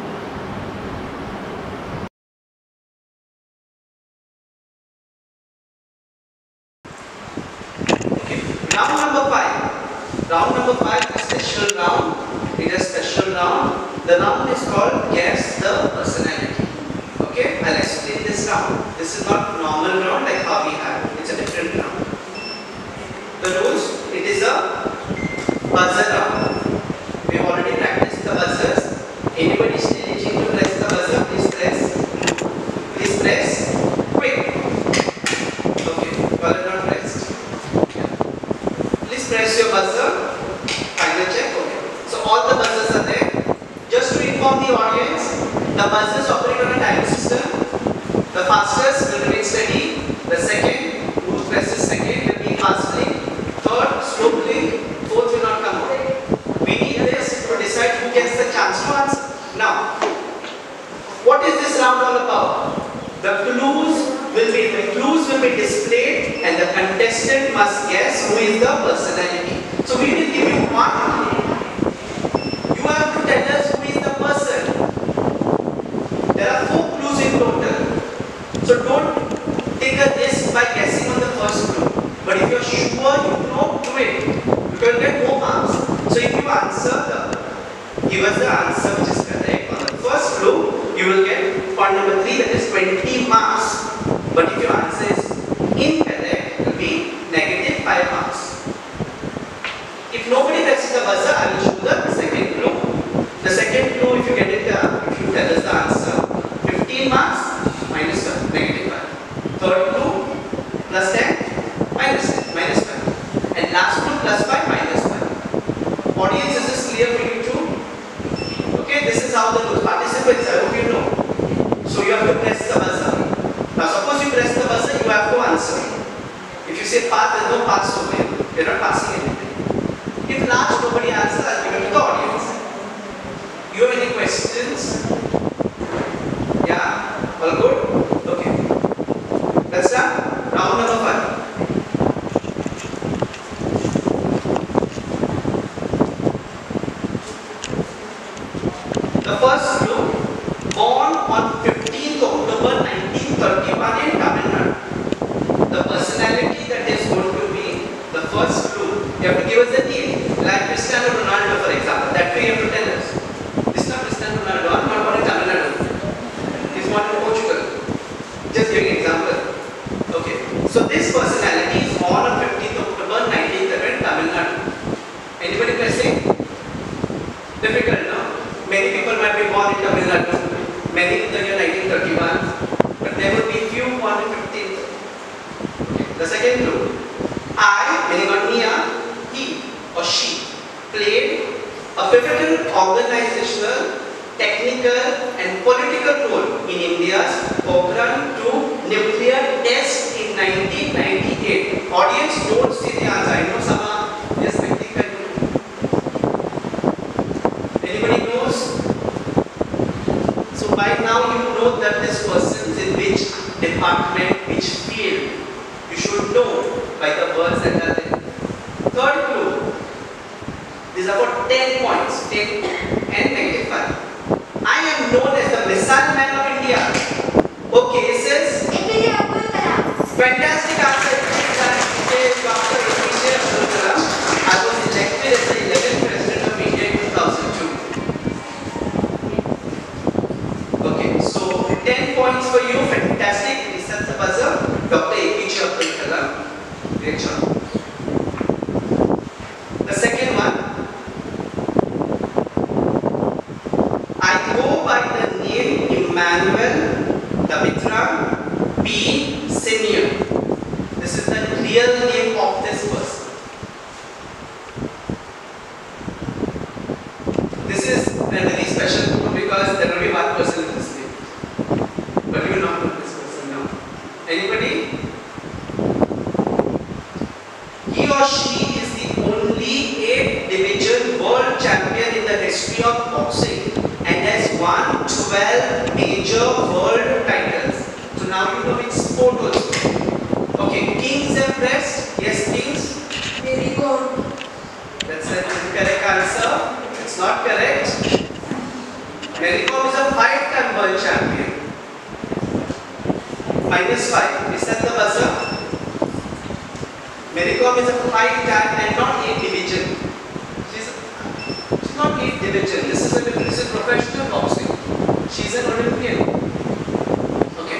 Okay, round number five. Round number five is a special round. It is a special round. The round is called Guess the Personality. Okay, I'll explain this round. This is not normal round like how we have. It's a different round. The rules, it is a buzzer round. We have already practiced the buzzers. Anybody still itching to press the buzzer? Please press. Please press. Quick. Okay, well not pressed. Yeah. Please press your buzzer. Final check. Okay. So all the buzzers are there. Just to inform the audience, the buzzers operate on a time system. The fastest will remain steady. The second, who presses second, will be fast blink. Third, slow blink. Fourth will not come out. We need this to decide who gets the chance to answer. Now, what is this round all about? The clues will be the clues will be displayed, and the contestant must guess who is the personality. So we will give you one clue. You have to tell us who is the person. There are four clues in total. So don't take a risk by guessing on the first clue. But if you are sure you know, do it. You can get more marks. So if you answer the, give us the answer which is correct on the first clue, you will get point number three, that is twenty marks. But if your answer is incorrect, it will be negative five marks. If nobody presses the buzzer, I will show the second clue. The second clue, if you get it, uh, if you tell us the answer, fifteen marks, minus one, negative five. Third clue, plus ten, minus ten, minus five. And last clue, plus five, minus five. Audience, is this clear for you too? Okay, this is how the participants, I hope you know. So you have to press the buzzer. The first clue, born on fifteenth October nineteen thirty-one in Tamil Nadu. The personality that is going to be the first clue. You have to give us the name, like Cristiano Ronaldo, for example. That way you have to tell us. This is not Cristiano Ronaldo, I'm not born in Tamil Nadu. He's born in Portugal. Just giving an example. Okay. So this personality is born on fifteenth October nineteen thirty-one in Tamil Nadu. Anybody guessing? Difficult, no? Many people might be born in Tamil Nadu, many in the year nineteen thirty-one, but there will be few born in fifteenth. Okay. The second clue. I, meaning on Mia, he or she played a pivotal organizational, technical and political role in India's Pokhran two nuclear test in nineteen ninety-eight. Audience, don't see the answer. I know some are yes, anybody knows? So by now you know that this person is in which department, which field. You should know by the words that are there. Third clue. This is about ten points. ten and negative five. I am known as the missile man of India. Okay, says fantastic answer. Doctor A P J Abdul Kalam. I was elected as the eleventh president of India in two thousand two. Okay, so ten points for you. Fantastic. Reset the buzzer. Doctor A P J Abdul Kalam. Great job. The second one. I go by the name Emmanuel Davitra P. Senior. This is the real name of this person. This is a very special group because there will be one person in this name. But you will not know this person now. Anybody? He or she is the only eight division world champion in the history of boxing and has won twelve major world titles. So now you know which sport also. Okay, Kings and Press. Yes, Kings. Very good. That's a correct answer. It's not correct. Mary Kom is a five-time world champion. Minus five. Is that the buzzer? Mary Kom is a five-time and not eight division. She's, she's not eight division. This is a this is professional boxing. She's an Olympian. Okay.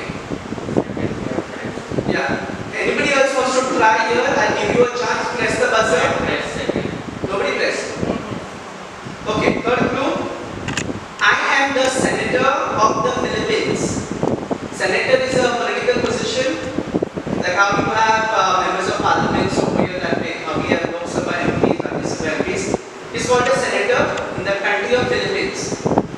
Yeah. Anybody else wants to try here? I'll give you a chance. Press the buzzer. Press second. Nobody press. Okay. Third clue. I am the senator of the Philippines. Senator is a political position. Like how you have uh, members of parliament over here that way. How we have Lok Sabha M Ps, Rajya Sabha M Ps. He's called a senator in the country of Philippines.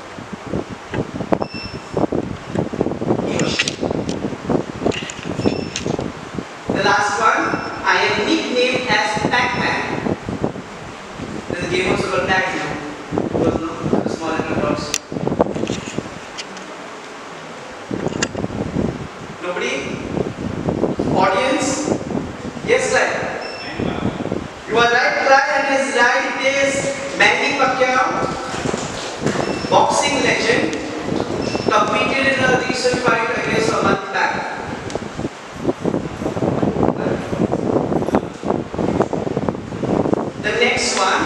The last one, I am nicknamed as Pac-Man. There's a game also called Pac-Man. Those no, the small little dogs. Nobody? Audience? Yes, right. You are right, right, and his right is Manny Pacquiao, boxing legend, competed in a recent fight against a month back. The next one,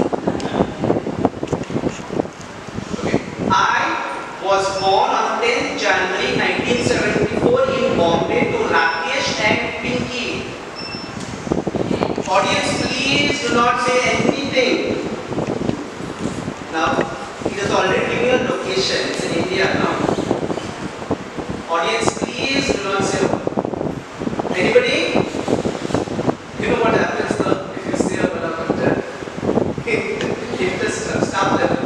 okay. I was born on tenth January nineteen seventy-four in Bombay to Rakesh and Pinky. Audience, please do not say anything. Now, it has already given you a location. It's in India now. Audience, please do not say one. Anybody? You know what happens though if you say a helicopter? It just stop level.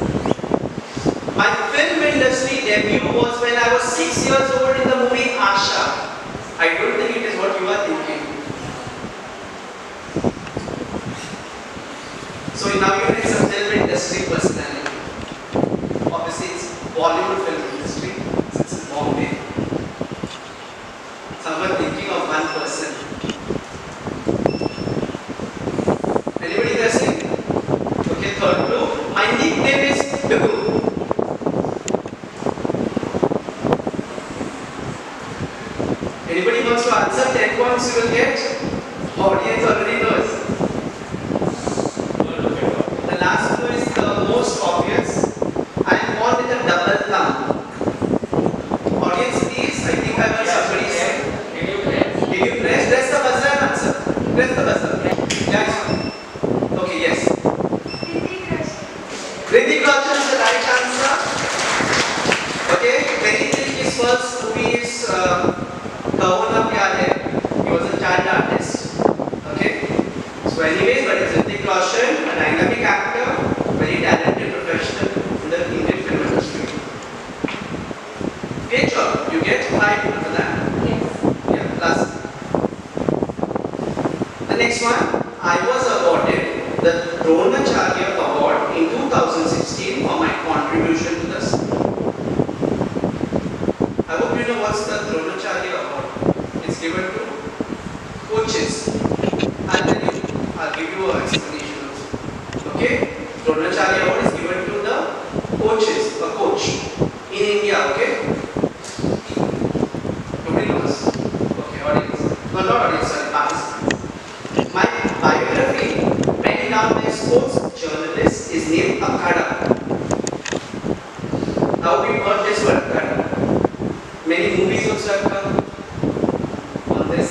My film industry debut was when I was six years old in the movie Asha. I don't think it is what you are thinking. So now you need some film industry personality. Obviously it's Bollywood film industry since it's Bombay. Someone thinking of one person. Anybody guessing? Okay, third clue. My nickname is Dugu. you will get? Audience already knows. The last clue is the most obvious. I am born with a double thumb. Audience, please. I think I heard somebody say. Did you press? Did you press? Press the buzzer and answer. Press the buzzer. Yes. Okay. Yes. Hrithik Roshan is the right answer. Okay. Very his first movie is uh, Kaho Na Pyar Hai. He was a child artist. Okay. So anyways, but it's Hrithik Roshan, a dynamic actor, very talented professional in the Indian film industry. Great job. You get five for that. Yes. Yeah. Plus. The next one. I was awarded the Dronacharya Award in two thousand sixteen for my contribution to the school. I hope you know what's the Dronacharya Award. It's given to coaches. I'll tell you. I'll give you an explanation also. Okay? Dronacharya Award is given to the coaches, a coach in India. Okay? Nobody knows. Okay, audience. No, not audience. Sorry, participants. My biography, written down by a sports journalist, is named Akhada. Now we heard this word Akhada. Many movies also have come on this.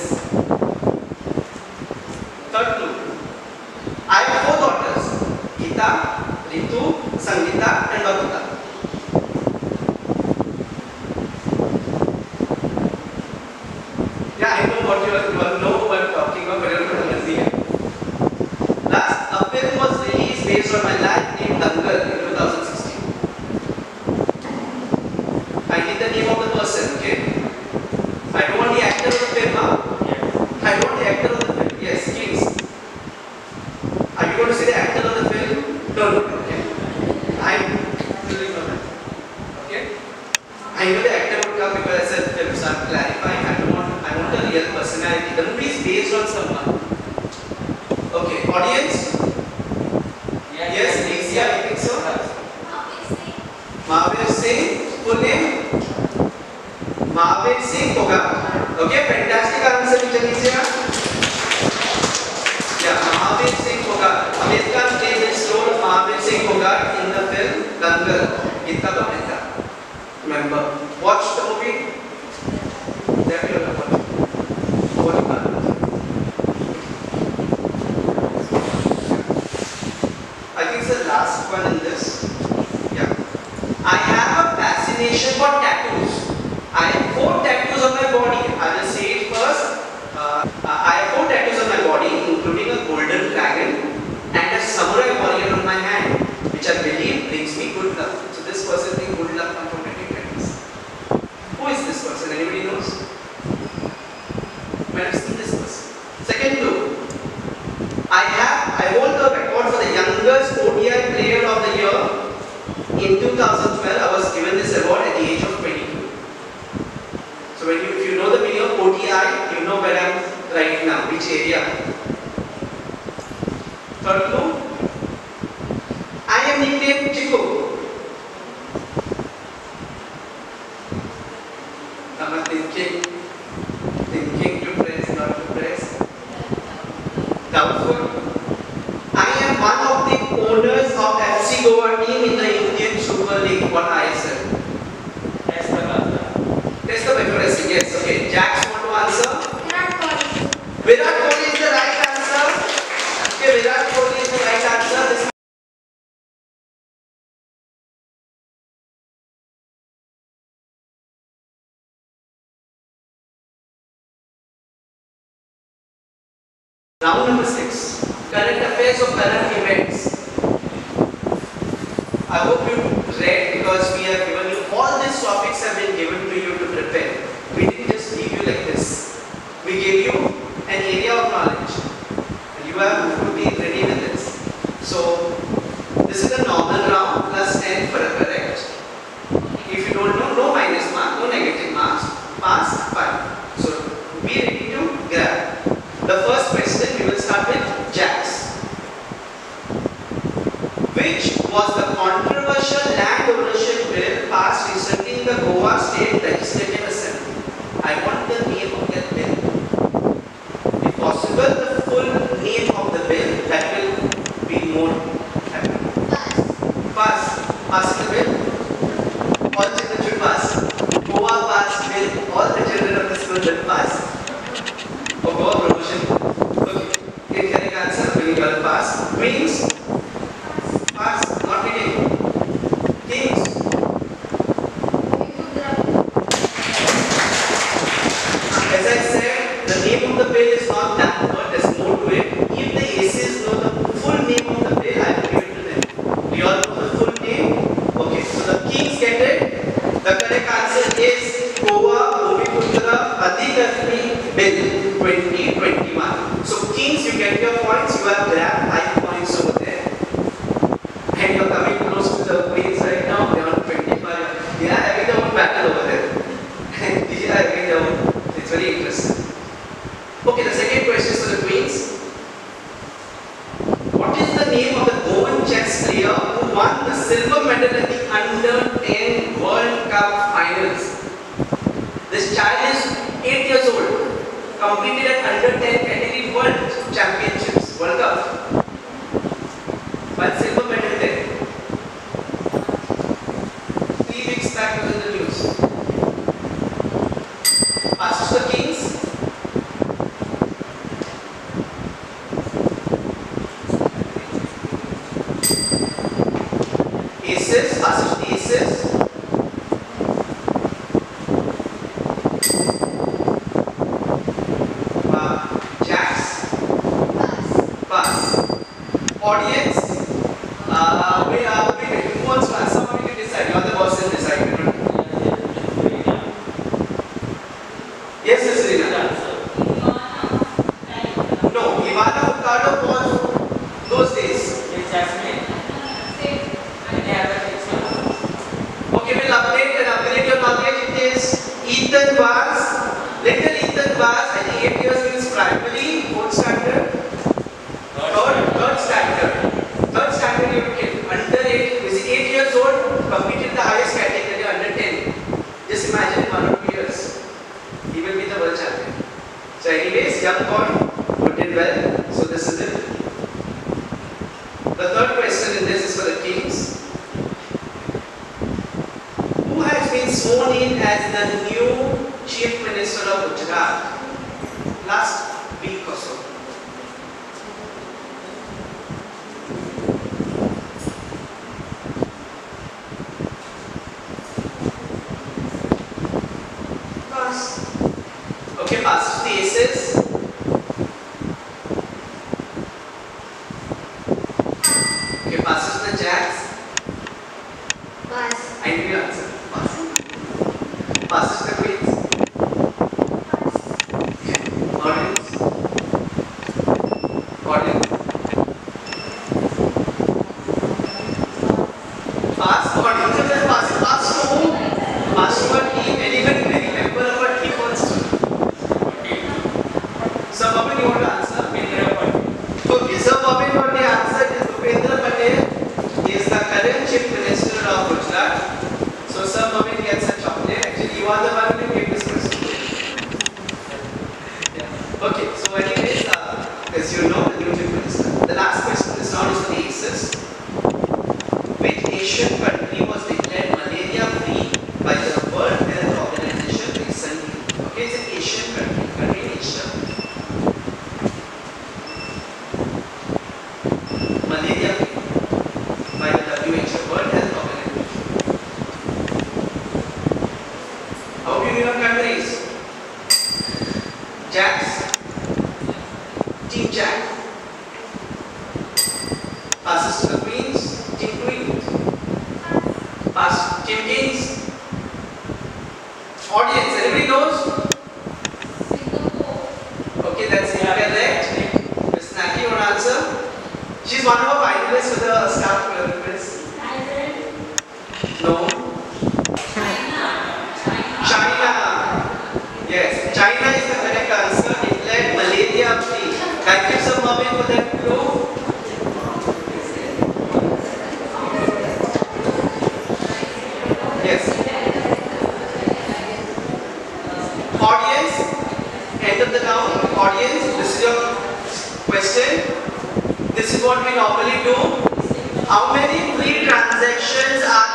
Third clue. I have four daughters: Geeta, Ritu, Sangeeta, and Bakita. Yeah, I know what you all know what I'm talking about, but I don't know what I'm saying. Last, a film was released based on my life named Dangal in two thousand sixteen. I need the name of the person, okay? I don't want the actor of the film, huh? Yes. I don't want the actor of the film. Yes, please. Are you going to say the actor of the film? No, no, okay. I'm really know that. Okay? I know the actor would come because I said film, so I'm clarifying. I don't want, I want a real personality. The movie is based on someone. Okay, audience? Yes, yes, please. Yeah, I think so. Mahavir Singh, full name? Mahavir Singh Phogat. Okay, fantastic answer, teacher Nizia. Yeah, Mahavir Singh Phogat. Amir Khan played this role of Mahavir Singh Phogat in the film Dangal, Geeta Bamita. Remember, watch the movie. There you are. What about it? I think it's the last one in this. Yeah. I have a fascination for tattoos. I have four tattoos on my body. I will say it first. Uh, I have four tattoos on my body, including a golden dragon and a samurai warrior on my hand, which I believe brings me good luck. So this person thinks good luck comes from getting tattoos. Who is this person? Anybody knows? Might have seen this person. Second clue. I have I hold the record for the youngest O D I player of the year. In two thousand twelve, I was given this award at the age of twenty-two. So when you, if you know the meaning of O D I, you know where I am right now, which area. Third clue. I am nicknamed Chiku. Am I thinking? Thinking to press, not to press. Doubtful. I am one of the owners of F C Goa team in the Indian Super League, what I said. Test the buzzer. Test the buzzer, yes, okay. Jax want to answer? Virat Kohli. Virat Kohli is the right answer. Okay, Virat Kohli is the right answer. This round number six. Current affairs or current events. I hope you read because we have given you all these topics have been given to you to prepare. We didn't just leave you like this. We gave you an area of knowledge and you have to be ready with this. So this is the normal round plus ten for a correct. If you don't know, no minus mark, no negative marks, pass five. So be ready to grab. The first question we will start with Jax. Which was the controversial land ownership bill passed recently in the Goa State Legislative Assembly? I want the name of that bill. Passing the bill. All children should pass. Goa passed bill. All the children of the school will pass. For Goa promotion. Okay. Incorrect answer. When you will pass means pass, not reading. Kings. As I said, the name of the bill is not that word. There's more to it. If the aces know the full name of the bill, I will give it to them. We all know the full name. Okay, so the kings get it. The correct answer is Goa Bhumiputra Adhikarni Bill twenty twenty-one. So kings, you get your points. You have grabbed five points over there. And you're coming close to the queens right now. They are on twenty-five. They are having their own battle over there. And these are having their own. It's very interesting. Okay, the second question is for the queens. What is the name of the Goan chess player who won the silver medal at the under ten World Cup finals? This child is eight years old, competed at under ten category World Championships, World Cup. One silver medal there. Three weeks back was in the news. Passes the kings. Aces, passes the aces. Uh, jacks. Pass. Audience. Uh, wait, uh, wait, wait. Who wants to answer? Someone can decide. You're the boss and decide. Yes, yes, Serena. No, Ivana Hurtado was those days. Okay, we'll update and upgrade your knowledge. It is Ethan Vaz. Little Ethan Vaz, I think eight years means primary, fourth standard. Third, third standard. Third standard you kid. Under eight, is eight years old, competed in the highest category, under ten. Just imagine in one or two years, he will be the world champion. So anyways, young boy, who did well. So this is it. The third question in this is for the kings. Who has been sworn in as the new Chief Minister of Gujarat last week or so? Pass. Okay, passes the aces. Okay, passes the jacks. Pass. I knew your answer. Pass. Passes the queens. Audience. Audience. Pass. Audience. Just pass. Pass to whom? Pass to our team. Anyone, any member of our team wants to. So, Babin, you want to answer? Okay, so Babin got the answer. Is Bhupendra Patel. He is the current Chief Minister of Gujarat. So, Sir Babin gets a chocolate. Actually, you are the one who gave this question. Yeah. Okay, so anyways, uh, as you know, the new Chief Minister. The last question is now is for the aces. Which Asian country was declared malaria free by the World Health Organization recently? Okay, it's an Asian country, country in Asia. Malaria free by the W H O, World Health Organization. How do you know countries? Jacks. Team Jack. Passes to the queens. Team queen. Pass. Team kings. Audience. Everybody knows? Okay, that's incorrect. Miss Naki, you want to answer? She's one of our finalists for the staff quiz. No. China. Yes, China is the correct answer. Declared malaria free. Thank you, Sir Marvin, for that clue. Yes. Audience, end of the round. Audience, this is your question. This is what we normally do. How many free transactions are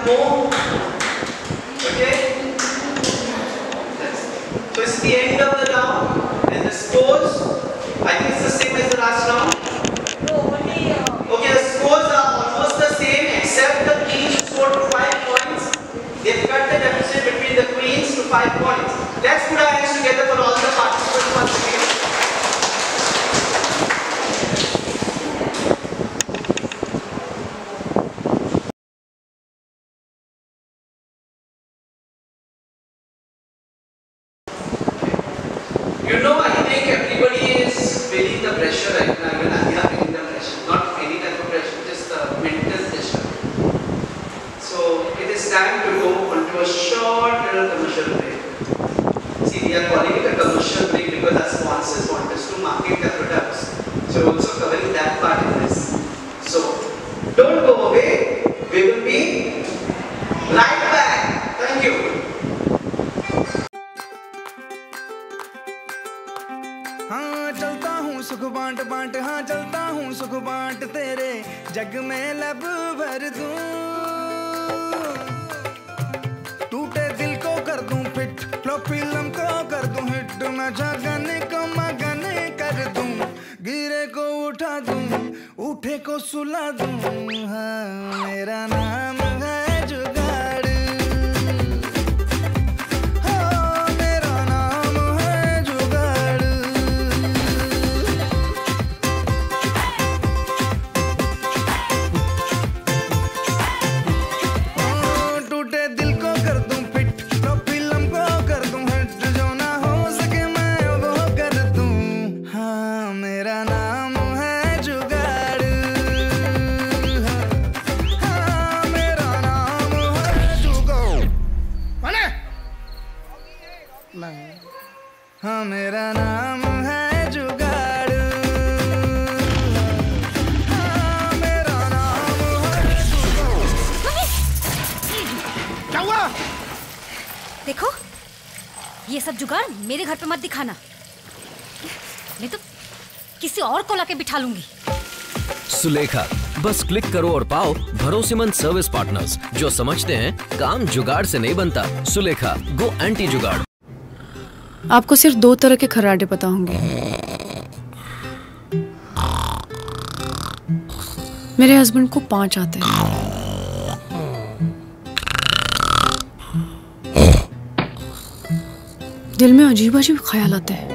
more. Okay? So it's the end of the round, and the scores, I think it's the same as the last round. Okay, the scores are almost the same except the queens scored five points. They've cut the deficit between the queens to five points. Let's put our hands together for all the participants once again. You know, I think everybody is feeling the pressure right now. Even I am feeling the pressure. Not any type of pressure, just the mental pressure. So it is time to go onto a short little commercial break. See, we are calling it a commercial break because our sponsors want us to market their products. So we're also covering that part in this. So don't go away. We will be right back. Thank you. हाँ चलता हूँ सुख बांट बांट हाँ चलता हूँ सुख बांट तेरे जग में लब भर दूं टूटे दिल को कर दूं फिट फिल्म को कर दूं हिट मैं जगन को मगन कर दूं गिरे को उठा दूं उठे को सुला दूं हाँ मेरा नाम है जुगाड़ हाँ मेरा नाम है जुगाड़ हाँ मेरा नाम है जुगाड़ क्या हुआ? देखो ये सब जुगाड़ मेरे घर पे मत दिखाना नहीं तो किसी और को लाके बिठा लूंगी। सुलेखा, बस क्लिक करो और पाओ भरोसेमंद सर्विस पार्टनर्स जो समझते हैं काम जुगाड़ से नहीं बनता। सुलेखा, गो एंटी जुगाड़। आपको सिर्फ दो तरह के खर्राटे पता होंगे। मेरे हस्बैंड को पांच आते हैं। दिल में अजीब अजीब ख्याल आते हैं।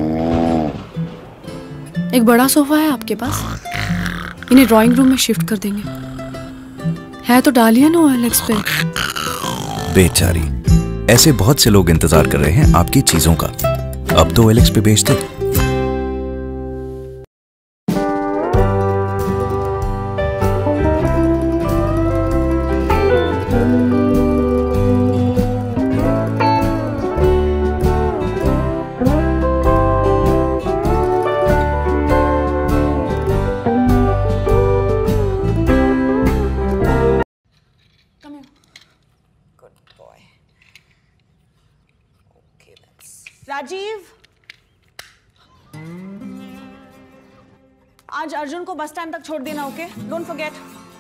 एक बड़ा सोफा है आपके पास, इन्हें ड्राइंग रूम में शिफ्ट कर देंगे। है तो डालिए ना ओएलएक्स पे। बेचारी, ऐसे बहुत से लोग इंतजार कर रहे हैं आपकी चीजों का। अब तो ओएलएक्स पे बेच दे। राजीव, आज अर्जुन को बस स्टैंड तक छोड़ देना, okay? Don't forget.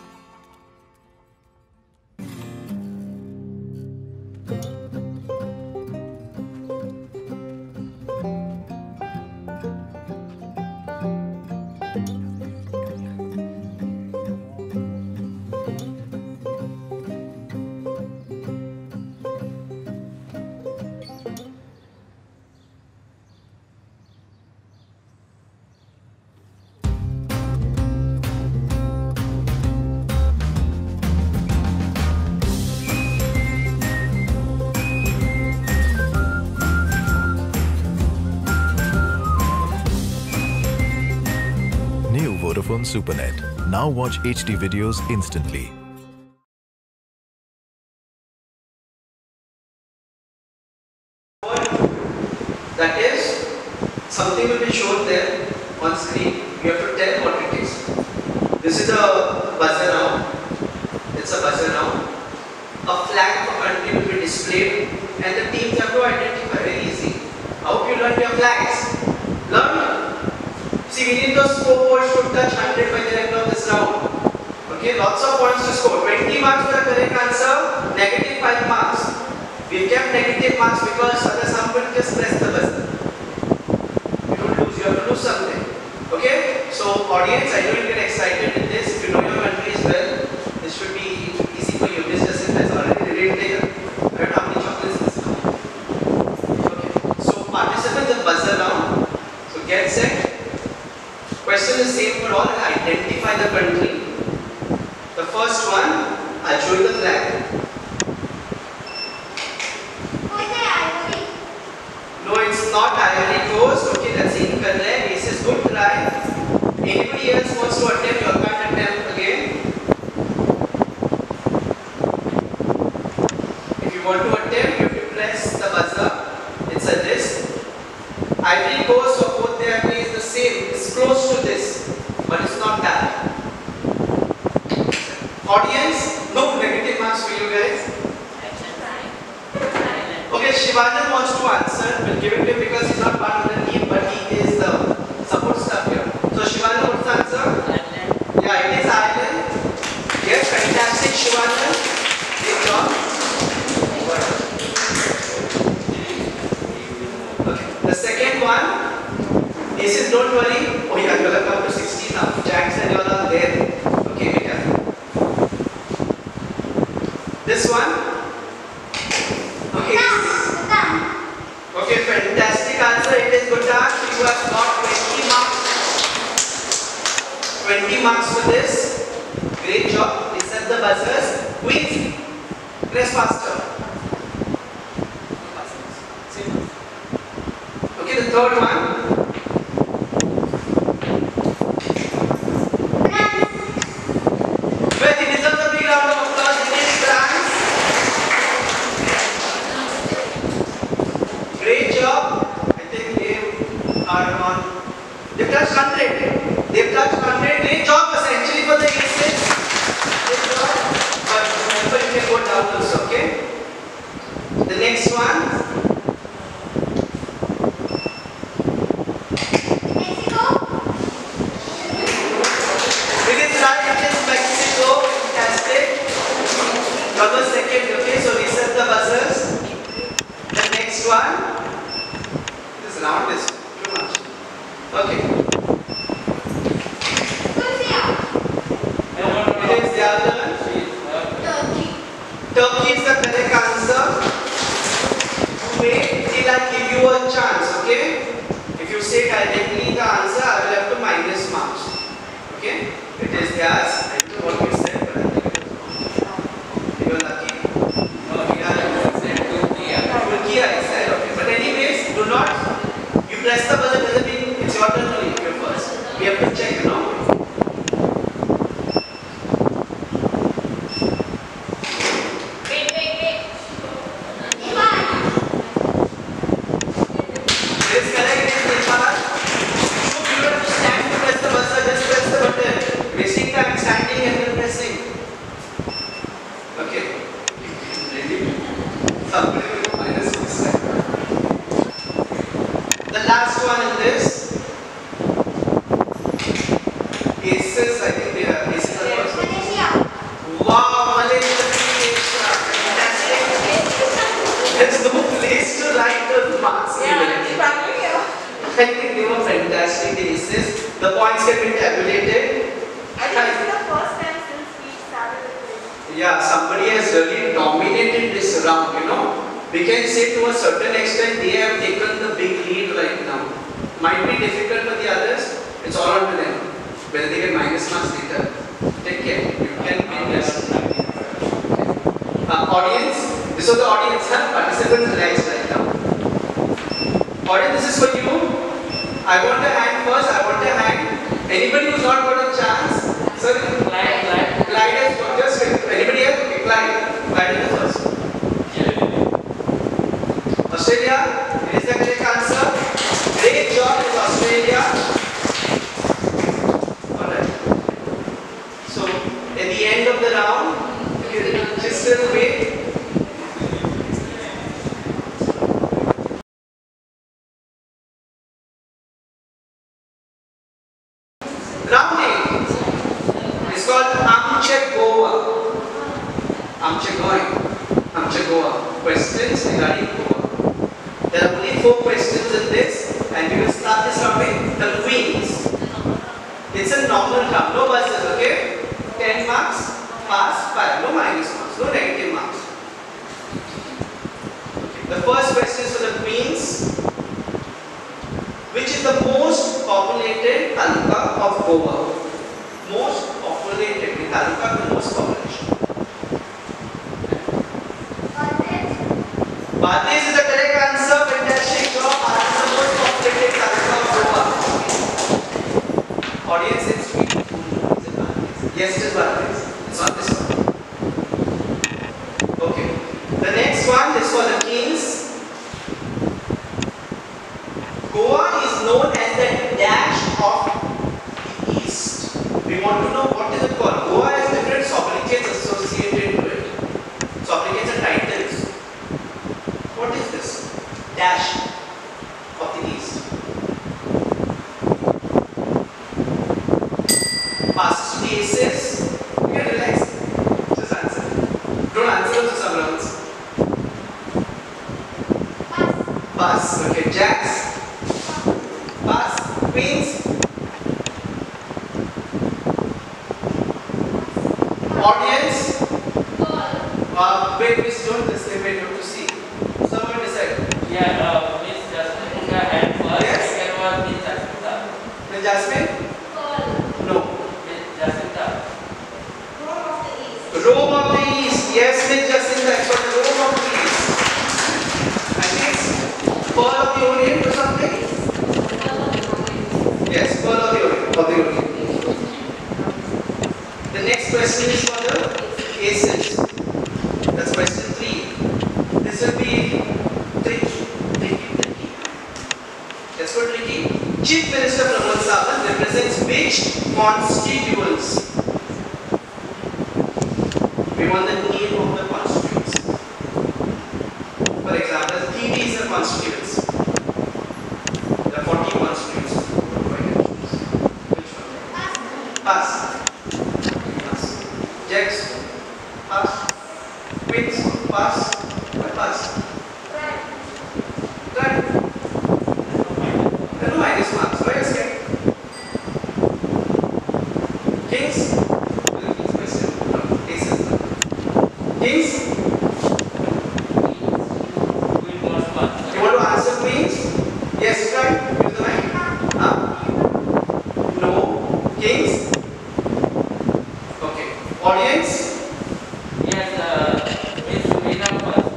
Vodafone Supernet. Now watch H D videos instantly. That is, something will be shown there on screen. You have to tell what it is. This is a buzzer round. It's a buzzer round. A flag for country will be displayed, and the teams have to identify. Very easy. I hope you learned your flags. Learn. See, we need the scoreboard should touch one hundred by the end of this round. Okay, lots of points to score. twenty twenty marks for the correct answer, negative five marks. We kept negative marks because other someone just press the buzzer. You don't lose, you have to lose something. Okay? So audience, I know you get excited with this. If you know your country as well, this should be easy for you. This just has already related here. I don't know how many chocolates this now. Okay. So participants, the buzzer now. So get set. Question is same for all. Identify the country. The first one, I'll show you the flag. No, it's not Ivory Coast. Okay, that's incorrect. This is good try. Anybody else wants to attempt? You can't attempt again. If you want to attempt, you have to press the buzzer. It's a this. Ivory Coast or Cote d'Ivoire is the same. It's close to this, but it's not that. Audience, no negative marks for you guys. Okay, Shivanand wants to answer. We'll give it to him because he's not part of the team, but he is the support staff here. So Shivanand, what's the answer? Ireland. Yeah, it is Ireland. Yes, fantastic, Shivanand. Great job. Okay. The second one, Aces, don't worry. Oh yeah, you will come to sixteen now. Jack said you all are there. Okay, be careful. This one. Okay. Okay, fantastic answer. It is Bhutan. You have got twenty marks. twenty marks for this. Great job. Reset the buzzers. Quick. Press faster. Okay, the third one. Well, it deserves a big round of applause. It is France. Great job. I think they are on. They've touched one hundred. They've touched one hundred. Great job. A century for the Aces. Great job. But remember, you can go down also, okay? The next one. One. This round is too much. Okay. It is the other. Turkey. Turkey is the correct answer. Wait till I give you a chance, okay? If you say directly the answer, I will have to minus marks. Okay? It is theirs. I don't know what you said, but I think it is wrong. You are lucky. Turkey, I said, okay. But anyways, do not, you press the buzzer, doesn't mean it's your turn to leave you first. We have to check, you know. Wait, wait, wait. It is correct, it is Nepal. You don't have to stand to press the buzzer, just press the button. Wasting time standing and then pressing. Okay. Ready? Somebody will minus this time. The last one in this. Aces, I think they are aces are first. Malaysia. Wow, Malaysia, Malaysia. Fantastic. There's no place to write those marks. Yeah, I think they were fantastic, the aces. The points can be tabulated. I think this is the first time since we started this. Yeah, somebody has really dominated this round, you know. We can say to a certain extent they have taken the big lead right now. Might be difficult for the others. It's all on to them. Whether they get minus marks later. Take care. You can be this. Uh, audience. This was the audience. Huh? Participants relax right now. Audience, this is for you. I want a hand first. I want a hand. Anybody who's not got a chance. Sir, Clyde, Clyde. Clyde has got just wait. Anybody else? Okay, Clyde. Clyde is the first. Australia, it is the correct answer. Great job in Australia. Alright. So, at the end of the round, okay, just still wait. Round eight is called Amche Goa. आमचे गोय, आमचे Goa. Questions regarding Goa. There are only four questions in this, and we will start this round with the Queens. It's a normal round, no buzzers, okay? ten marks, pass, five, no minus marks, no negative marks. Okay. The first question is for the Queens. Which is the most populated taluka of Goa? Most populated, the taluka with the most population. Bades is the correct answer. Fantastic job. Bades is the most populated taluka of Goa. Audience, it's me. Yes, it is Bades. It's not this one. Okay. The next one is for the Kings. Goa is known as the dash of the East. We want to know what is it called. Goa has different sobriquets associated to it. Sobriquets are titles. What is this? Dash of the East. Passes to the aces. You can relax. Just answer. Don't answer to someone else. Pass. Okay. Jacks. Pass. Queens. Audience. Uh, wait, please don't listen. Wait, you have to see. Someone decide. Yeah, uh, Miss Jasmine put her hand first. Yes. Second one, Miss Jasmine. Miss Jasmine? No. Miss Jasmine. Rome of the East. Yes, Miss Jacinta. It's for the Rome of the East. I think it's Pearl of the Orient or something. Yes, Pearl of the Orient. Of the Orient. The next question is for the aces. That's question three. This will be tricky. Tricky, tricky. Let's go tricky. Chief Minister Pramod Sawant represents which constituents? We want the name of the constituents. For example, T D is a constituents. There are forty constituents. Which one? Pass. Pass. Jacks. Pass. Queens. Pass. Why pass? Right. There are no minus marks. Why are you scared? Kings? Kings question. No. Aces. Kings? You want to answer Queens? Yes, right. Use the mic. Huh? No. Kings? Okay. Audience? Yes, uh, Miss Subina first.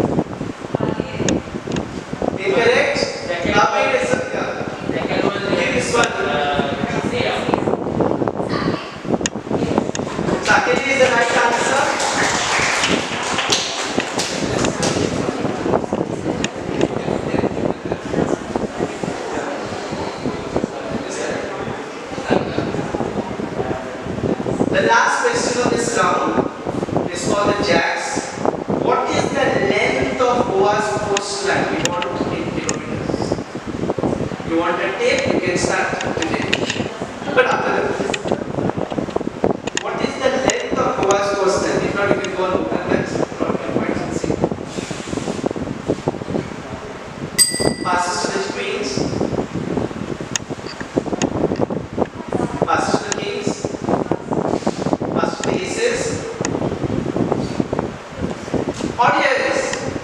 Incorrect. Now wait a second. Second one Okay, this one. uh, Sia. Saketi is the right answer. The last question of this round is for the Jacks. What is the length of Goa's coastline? We want in kilometers. You want a tape? You can start today. But after that, what is the length of Goa's coastline? If not, you can go on Google Maps. And see. Passes to the Queens. Passes to the Kings. Passes to the Aces. Audience.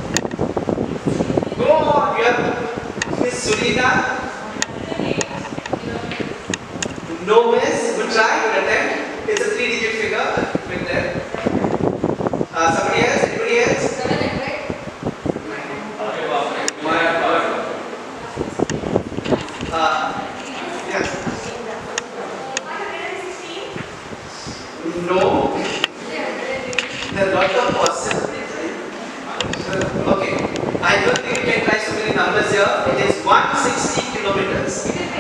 Go on. You have Miss Sulina. No miss. Good try. Good attempt. It's a three-digit figure with them. Uh, somebody else? Anybody else? Uh, yes. No. There are a lot of possibilities. Okay. I don't think you can try so many numbers here. It is one hundred sixty kilometers.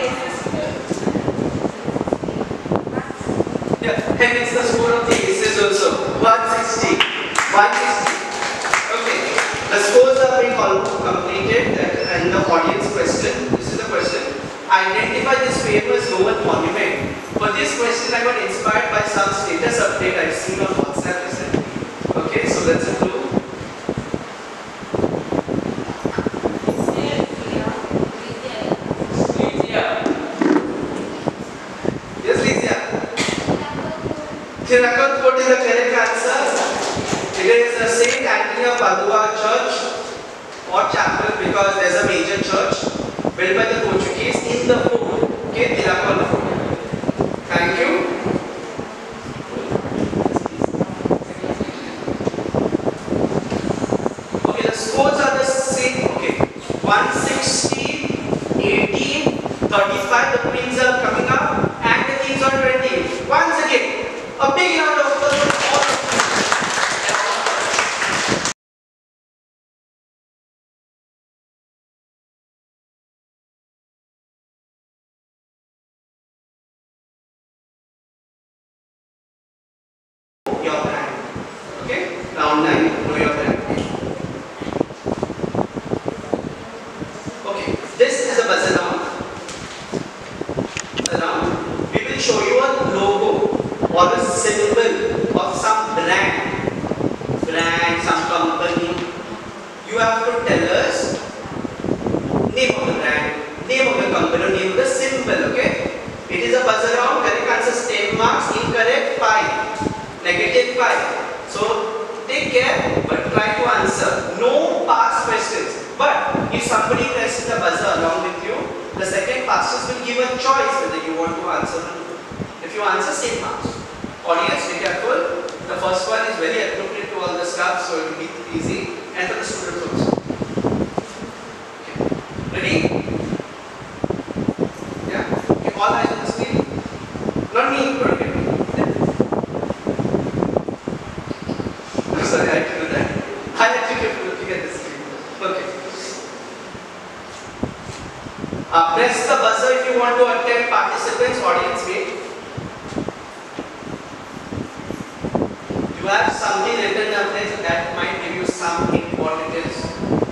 Yeah, and it's the score of the aces also. one hundred sixty. one hundred sixty. Okay. The scores are being almost completed. And the audience question. This is the question. Identify this famous Roman monument. For this question, I got inspired by some status update I've seen on WhatsApp recently. Okay, so Thiruvannamalai Fort is the correct answer. It is the Saint Anthony of Padua Church or chapel because there is a major church built by the Portuguese in the fort. Okay, Thiruvannamalai Fort. Thank you. Okay, the scores are the same. Okay, one sixteen, eighteen, thirty-five. The queens are coming up, and the kings are twenty. Once again, a big round of applause for all of you. Your brand. Okay? Round nine, know your brand. Okay, this is a buzzer round. Buzzer round. We will show you a logo or a symbol of some brand. Brand, some company. You have to tell us name of the brand, name of the company, name of the symbol. Okay? It is a buzzer round. Correct answer is ten marks. Incorrect five. Negative five. So take care, but try to answer. No past questions. But if somebody presses the buzzer along with you, the second fastest will give a choice whether you want to answer or not. If you answer, same marks. Audience, be careful. The first one is very appropriate to all the stuff, so it will be easy, and for the students also. Okay. Ready? Yeah. Okay. All eyes on the screen. Not me. Don't get me. Sorry, I had to do that. I had to keep looking at the screen. Okay. Uh, press the buzzer if you want to attend. Participants, audience, wait. You have something written down there, so that might give you some importance.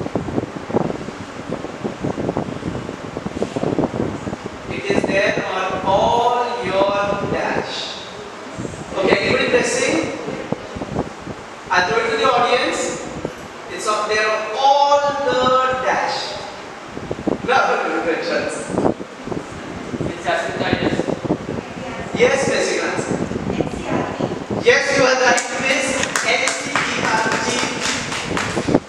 It is there on all your dash. Okay, anybody pressing? I'll throw it to the audience. It's up there on all the dash. No, no, good chance. It's just guidance. Yes, basic answer. Yes, you are right, Miss. N C E R T.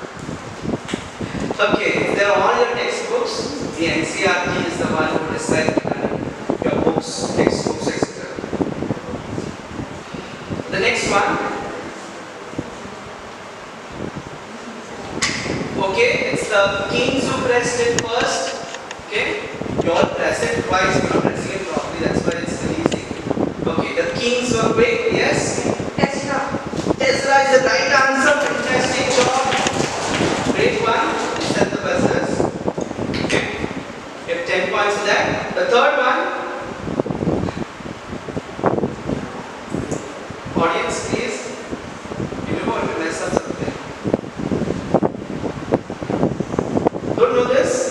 Okay, they're all your textbooks. The N C E R T is the one who decides your books, textbooks, et cetera. The next one. Okay, it's the kings who pressed it first. Okay, you all press it twice, you're not pressing it properly, that's why it's releasing. Okay, the kings were quick, yes? Tesla. Tesla is the right answer, fantastic job. Great one, set the buzzers. Okay, you have ten points for that. The third one, audience please, you don't want to mess up something. Don't know this?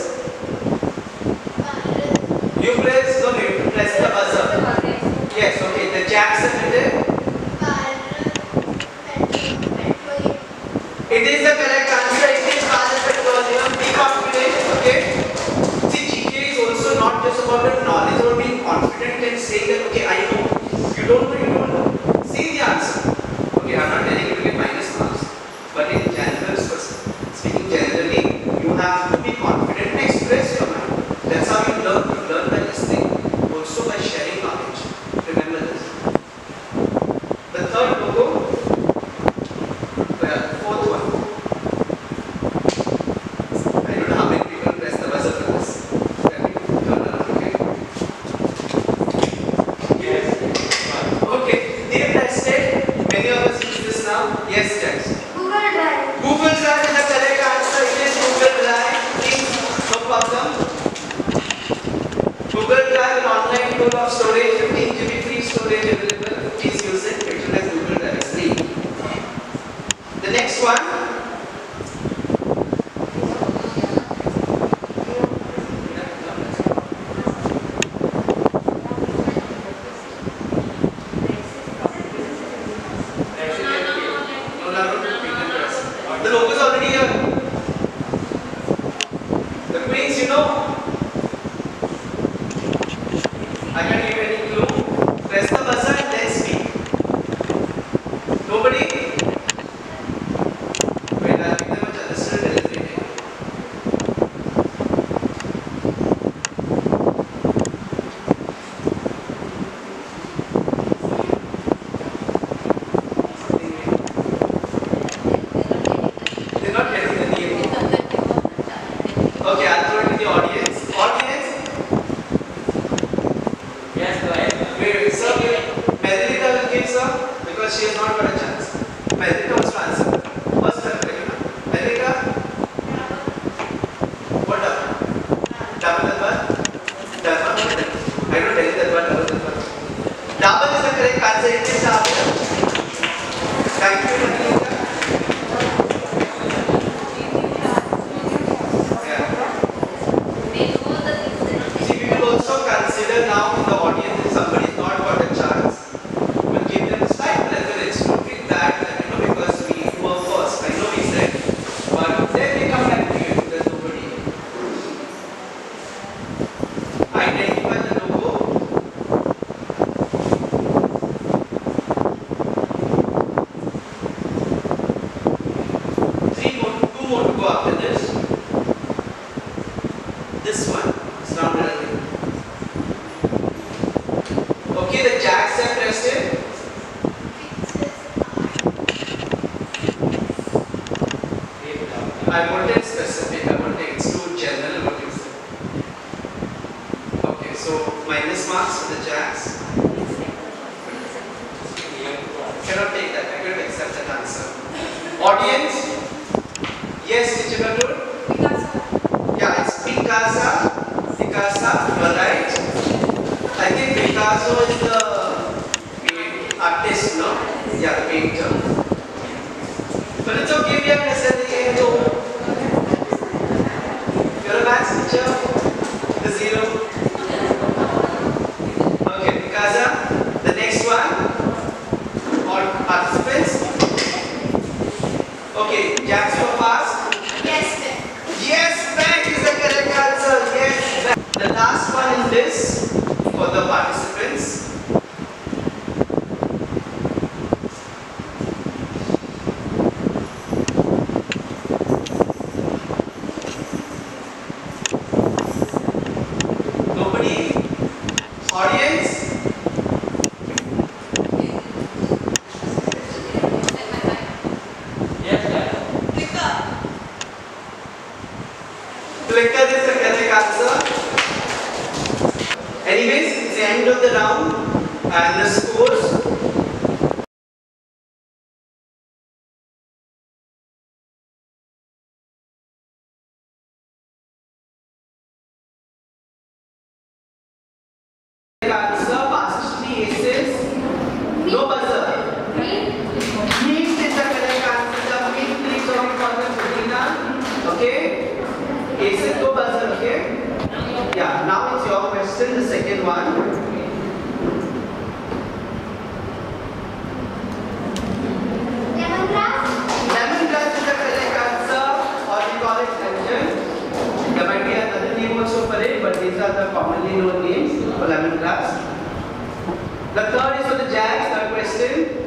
You press, no, you press the buzzer. Yes, okay, the Jackson did it. It is the correct answer. It is Bharat Petroleum. Be confident, okay? See, G K is also not just about the knowledge or being confident and saying that, okay, I know. You don't know, you don't know. See the answer. Okay, I'm not telling you to get minus marks. But in general, speaking generally, you have to be confident and express your mind. That's how you learn. You learn by listening, also by sharing knowledge. Remember this. The third logo, well, fourth one. I don't know how many people press the buzzer for this. Let me turn around, okay? Yes. Okay, they pressed it. Many of us use this now. Yes, Jax. Google Drive. Google Drive is the correct answer. It is Google Drive. Please, no problem. Google Drive, an online tool of storage, fifteen G B free storage available. Please use it. It will have Google Drive. It's free. The next one. The logo is already here. The queens, you know. I can't give any clue. Press the buzzer. go after this. This one is not running. Okay, the jacks are rested. I wanted specific, I wanted it's too general what you said. Okay, so minus marks for the jacks. Cannot take that, I cannot accept that answer. Audience? Yes, teacher Katur? Picasso. Yeah, it's Picasso. Picasso, you are right. I think Picasso is the artist, no? Yeah, the painter. But it's okay, we have necessarily to. You're a maths teacher? The zero. Okay, Picasso. The next one. All participants. Okay, jacks for fast. Yes, yes, back is the correct answer. Yes, back. The last one is this for the participants. Nobody? Audience? Clicker is the correct answer. Anyways, it's the end of the round and the scores. Answer passes to the aces. No buzzer. Green is the correct answer. The green three job for the Sabrina. Okay. Aces go buzzer, okay? Yeah, now it's your question, the second one. Lemongrass? Lemongrass is the correct answer, or we call it legend. There might be another name also for it, but these are the commonly known names for lemongrass. The third is for the jacks, third question.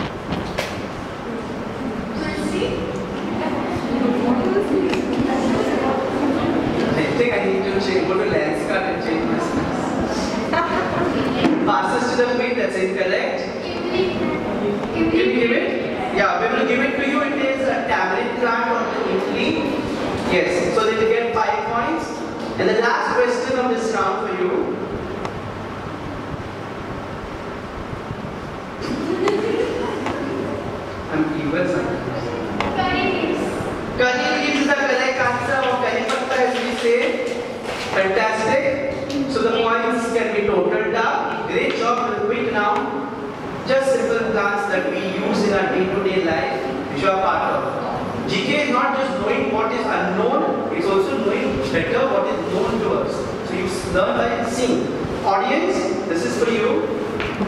I think I need to change, go to lens card and change my passes to the feet, that's incorrect. Give, give it? Yeah, we will give it to you. It is a tamarind plant or the Italy. Yes, so they will get five points. And the last question of this round for you. I'm even sometimes. Curry leaves is the correct answer of curry patta, as we say. Fantastic. So the points can be totaled up. Great job, we'll quit now. Just simple plants that we use in our day-to-day life, which you are part of. G K is not just knowing what is unknown, it's also knowing better what is known to us. So you learn by seeing. Audience, this is for you.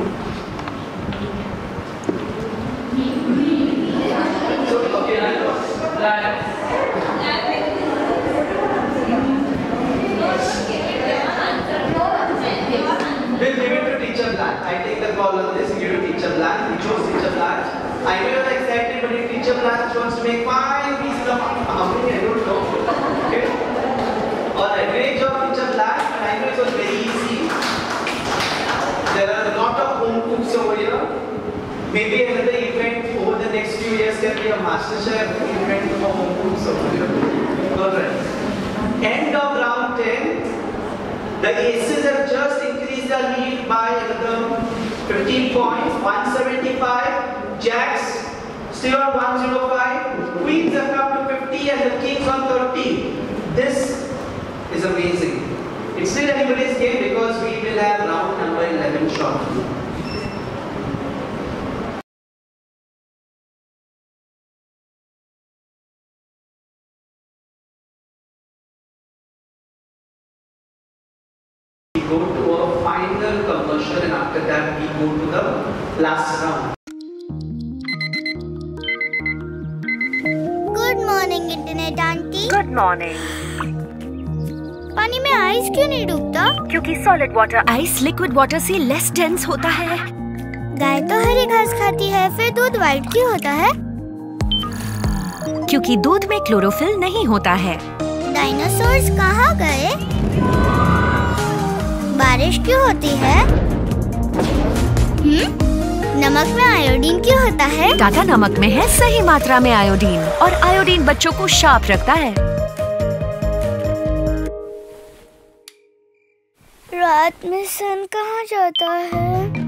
So, okay, we'll give it to teacher Black. I take the call on this. Give it to teacher Black. We chose teacher Black. I know you're excited, but if teacher Black wants to make five pieces of how many, I don't know. Okay. Alright, great job, teacher Black. And I know it was very easy. There are a lot of home cooks over here. Maybe another event over the next few years can be a MasterChef event for home cooks over here. Alright. End of round ten. The aces have just increased their lead by another fifteen points, one seventy-five. Jacks still on one oh five. Queens have come to fifty and the kings on thirty. This is amazing. It's still anybody's game because we will have round number eleven shortly. Go to a final commercial and after that we go to the last round. Good morning, internet auntie. Good morning. पानी में ice क्यों नहीं डूबता? क्योंकि solid water ice liquid water से less dense होता है। गाय तो हरी घास खाती है, फिर दूध व्हाइट क्यों होता है? क्योंकि दूध में क्लोरोफिल नहीं होता है। डायनासोर्स कहाँ गए? बारिश क्यों होती है? हम्म? नमक में आयोडीन क्यों होता है? टाटा नमक में है सही मात्रा में आयोडीन, और आयोडीन बच्चों को शार्प रखता है। रात में सन कहाँ जाता है?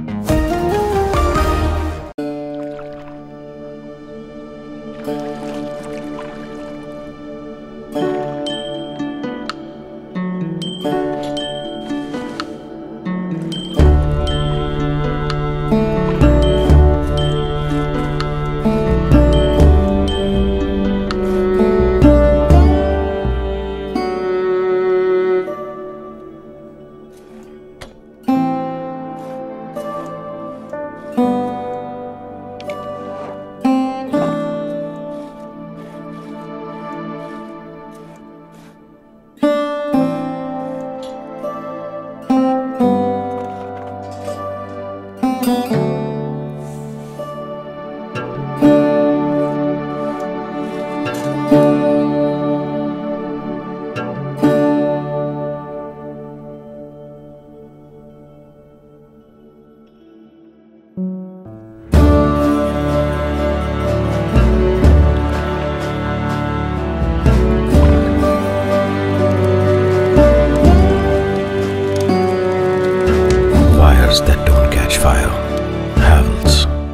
That don't catch fire. Havells.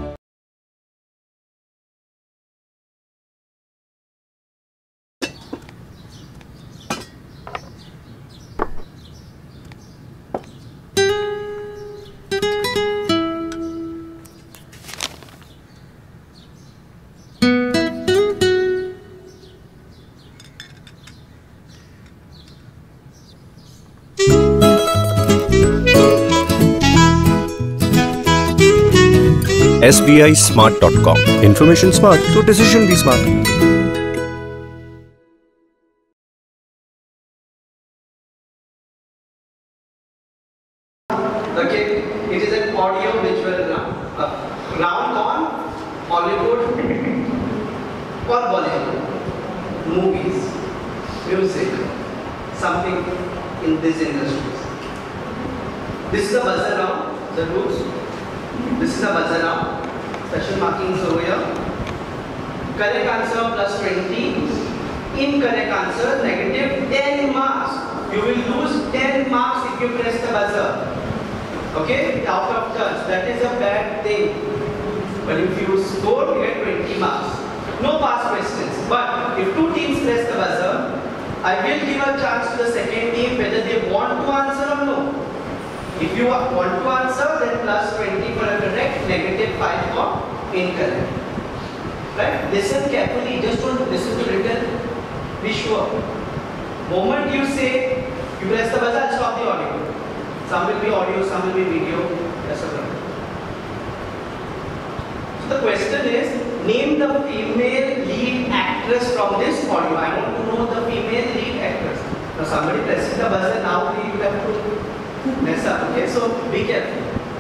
S B I Smart dot com. Information smart, तो decision भी smart. Okay, it is an audio visual round. Uh, round on Hollywood or Bollywood, movies, music, something in these industries. This is a buzzer round. The rules. This is a buzzer round. Special markings over here. Correct answer plus twenty. Incorrect answer negative ten marks. You will lose ten marks if you press the buzzer. Okay? Out of touch. That is a bad thing. But if you score, you get twenty marks. No pass questions. But if two teams press the buzzer, I will give a chance to the second team whether they want to answer or no. If you want to answer, then plus twenty for a correct, negative five for incorrect. Right? Listen carefully, just don't listen to written. Be sure. Moment you say, you press the buzzer, I'll stop the audio. Some will be audio, some will be video. Yes or no? So the question is, name the female lead actress from this audio. I want to know the female lead actress. Now somebody presses the buzzer, now you have to mess up, okay? So be careful.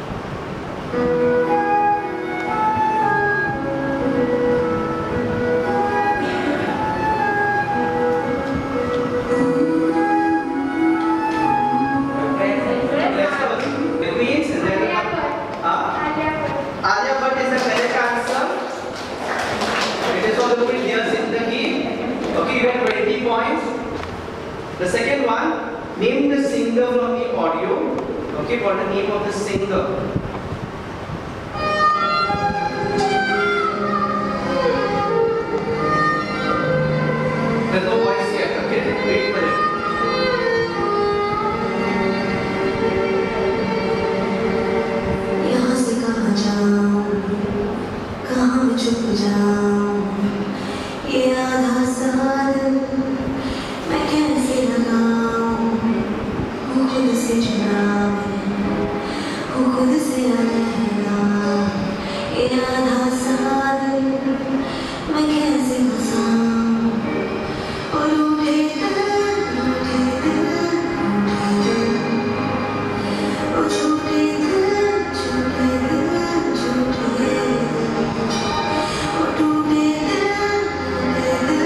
Alia Bhatt is the correct answer. It is all the years in the heat. Okay, you have twenty points. The second one, name the singer from the audio. Okay, what the name of the singer? There's no voice yet. Okay, wait for it. यहाँ से कहाँ जाऊँ, कहाँ मैं छुप जाऊँ, ये आधा साल मैं कैसे लगाऊँ, हूँ खुद से जुड़ा मैं, हूँ खुद से अलग, ये आधा साल मैं कैसे गुजारूँ, और उठे दिल, उठे दिल, उठे दिल, और झूठे दिल, झूठे दिल, झूठे दिल, और टूटे दिल, टूटे दिल,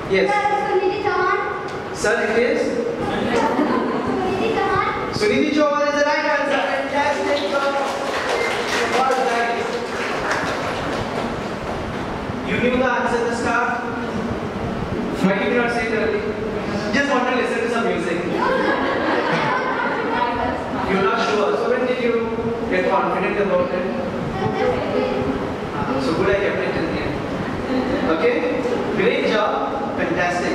Yes. Sir, it is? Sunidhi Chauhan is the right answer. Fantastic job. What is that? You knew the answer at the start? Why did you not say it early? Just want to listen to some music. You're not sure. So when did you get confident about it? Ah, so good I kept it in the end. Okay? Great job. Fantastic.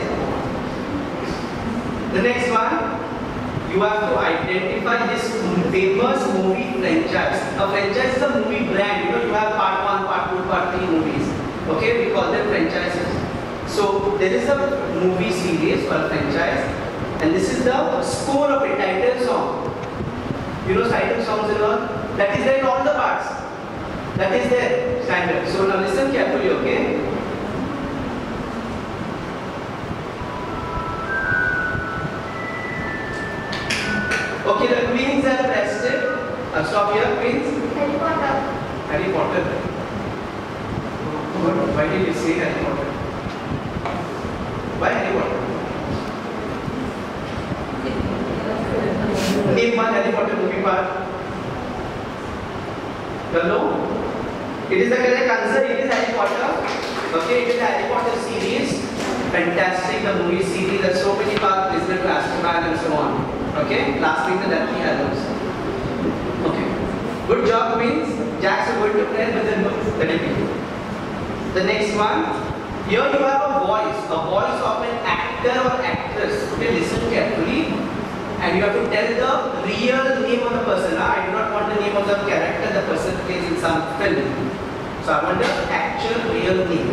The next one, you have to identify this famous movie franchise. A franchise is a movie brand. You know, you have part one, part two, part three movies. Okay, we call them franchises. So there is a movie series or a franchise, and this is the score of a title song. You know, title songs and all. That is there in all the parts. That is there, standard. So now listen carefully, okay? Okay, the queens are pressed it. I'll stop here, queens. Harry Potter. Harry Potter. What? Why did you say Harry Potter? Why Harry Potter? Name one Harry Potter movie part. No? It is the correct answer. It is Harry Potter. Okay, it is the Harry Potter series. Fantastic, the movie series. There's so many parts, Prisoner to Azkaban and so on. Okay, last week the Deathly Hallows. Okay, good job, queens. Jacks are going to play with the let it be. The next one. Here you have a voice, a voice of an actor or actress. Okay, listen carefully. And you have to tell the real name of the person. I do not want the name of the character the person plays in some film. So I want the actual real name.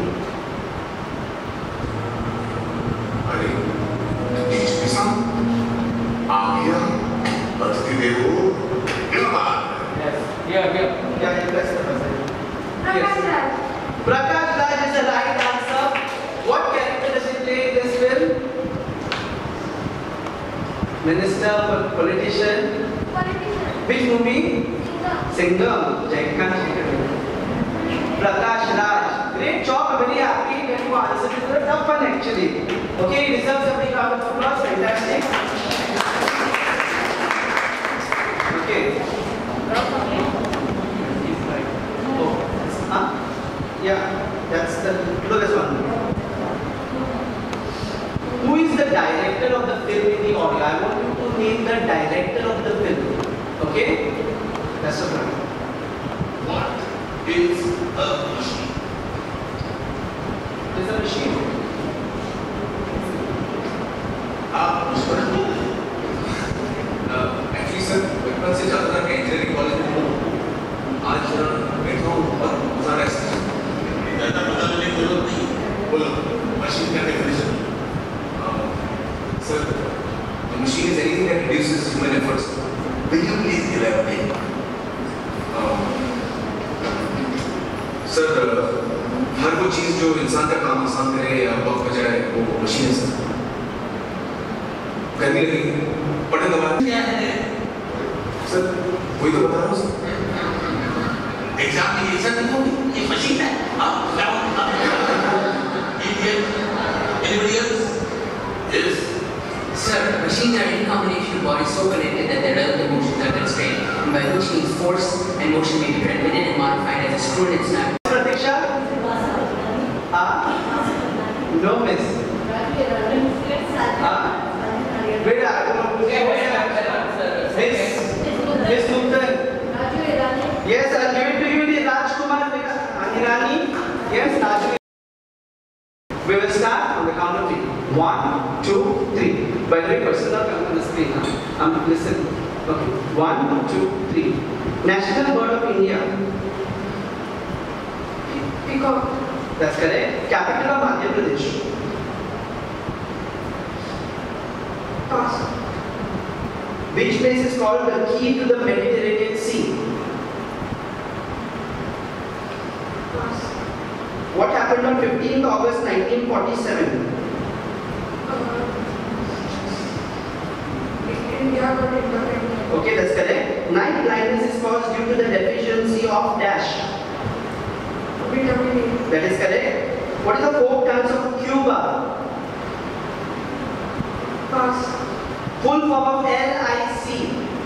Yes. Yeah, yeah. Yeah, you press the button. Yes. Prakash Raj is the right answer. What character does he play in this film? Minister, politician? Politician. Which movie? Singham. Jaikant. Prakash Raj. Great job. I'm very happy that you answered. It was a tough one actually. Okay, he deserves a big round of applause. Fantastic. Okay. Oh, huh? Yeah, that's the look this one. Who is the director of the film in the audio? I want you to name the director of the film. Okay? That's the point. What is a machine? What is a machine? आप उसको actually sir बचपन से ज़्यादा तक engineering college में हूँ आज बैठा हूँ बहुत मजा रहा है ज़्यादा पता लेने की जरूरत नहीं बोलो मशीन का definition sir the machine is anything that reduces human efforts. Will you please elaborate? Sir हर वो चीज़ जो इंसान का काम आसान करे या वक्त बचाए वो मशीन है सर करने लगी पढ़ने का बाद क्या है सर वही तो बता रहा हूँ सर एग्जाम की एग्जाम देखो ये मशीन है हाँ anybody else yes sir machines are any combination of bodies so connected that their relative motions are constrained by which means force and motion may be transmitted and modified as a screw and snap. Pratiksha ah no miss ah Wait, I don't know. Miss, Miss Muktan. Yes, I'll give it to you. Rajkumar Irani. Yes, Rajkumar. We will start on the count of three. One, two, three. By the way, personal come on the screen now. Um, listen. Okay. One, two, three. National bird of India. Peacock. That's correct. Capital of Madhya Pradesh. Pass. Which place is called the key to the Mediterranean Sea? Pass. What happened on fifteenth August nineteen forty-seven? India got independence. Okay, that's correct. Night blindness is caused due to the deficiency of dash. Vitamin A. That is correct. What is the folk dance of Cuba? Pass. Full form of L I C.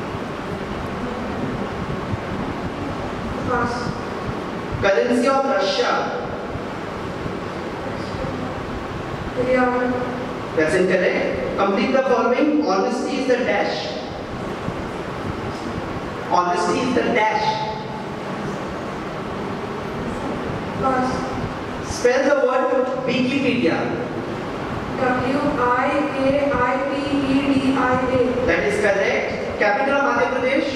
Pass. Currency of Russia. Riyal. That's incorrect. Complete the following. Honesty is the dash. Honesty is the dash. Pass. Spell the word Wikipedia. W I K I P E D I A. That is correct. Capital of Madhya Pradesh.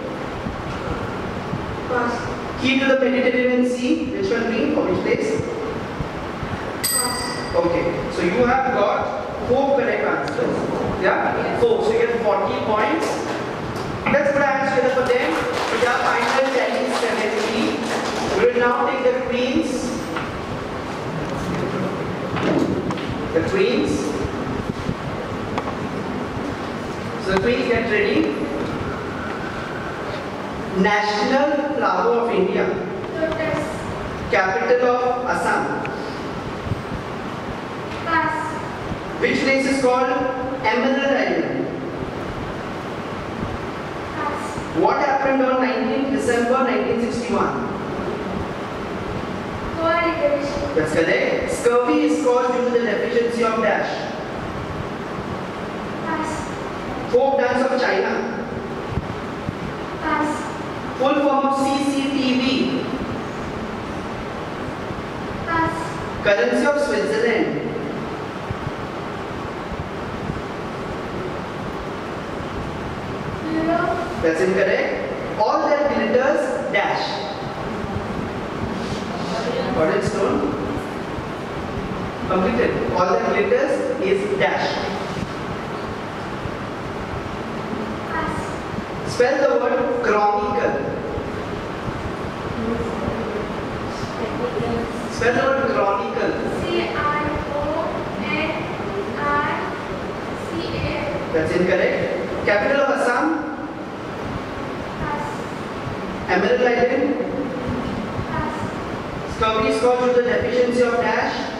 Pass. Key to the Mediterranean Sea. Which one be? Or which place? Pass. Okay. So you have got four correct answers. Yeah? Four. So you get forty points. Let's put our hands together for them. We are final telling seventy. We will now take the queens. The queens. So the queens, get ready. National flower of India. Lotus. Capital of Assam. Pass. Which place is called Emerald Island? Pass. What happened on nineteenth December nineteen sixty-one? Goa Reservation. That's correct. Scurvy is caused due to the deficiency of dash. Pass. Folk dance of China. Pass. Full form of C C T V. Pass. Currency of Switzerland. Euro. That's incorrect. All that glitters dash. What is stone? Completed. All that glitters is dash. Pass. Spell the word chronicle. Spell the word chronicle. C I O N I C A. That's incorrect. Capital of Assam. Pass. Emerald Island. Pass. Scurvy is caused due to the deficiency of dash.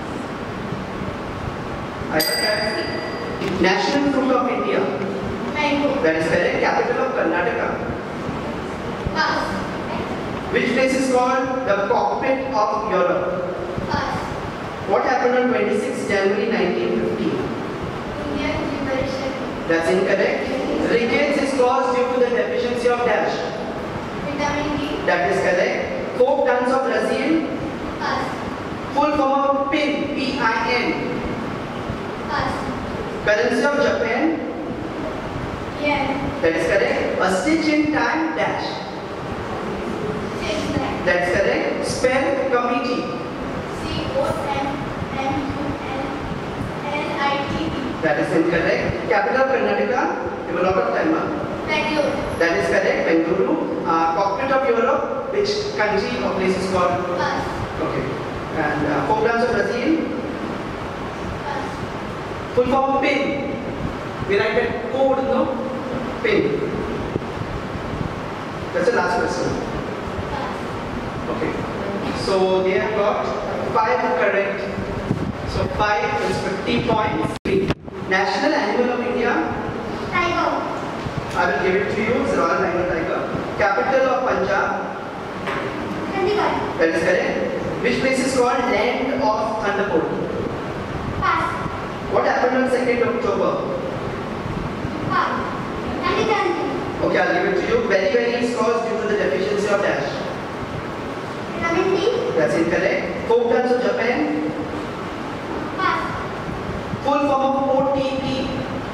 I got that. National fruit of India. Mango. That is correct. Capital of Karnataka. Pass. Which place is called the cockpit of Europe? Pass. What happened on twenty-sixth January nineteen fifty? Indian Liberation. That's incorrect. Rickets is caused due to the deficiency of dash. Vitamin D. That is correct. Folk dance of Brazil. Pass. Full form of pin. P I N. Pass. Currency of Japan. Yen. That is correct. A stitch in time dash. Six nine. That's correct. Spell committee. C O M M U N L I T E. That is incorrect. Capital of Karnataka. You have a lot of time, huh? Bangalore. That is correct. Bengaluru. Uh, cockpit of Europe. Which country or place is called? Pass. Okay. And uh, folk dance of Brazil. Pass. Full form of pin. We write that code, no? Pin. That's the last question. Okay. So they have got five correct. So five is fifty points. National animal of India. Tiger. I will give it to you. It's Royal Bengal tiger. Capital of Punjab. Chandigarh. That is correct. Which place is called Land of Thunderbolt? Pass. What happened on second October? Pass. Gandhi Jayanti. Okay, I'll give it to you. Very, very is caused due to the deficiency of dash. Vitamin D. That's incorrect. Folk dance of Japan. Pass. Full form of O T P.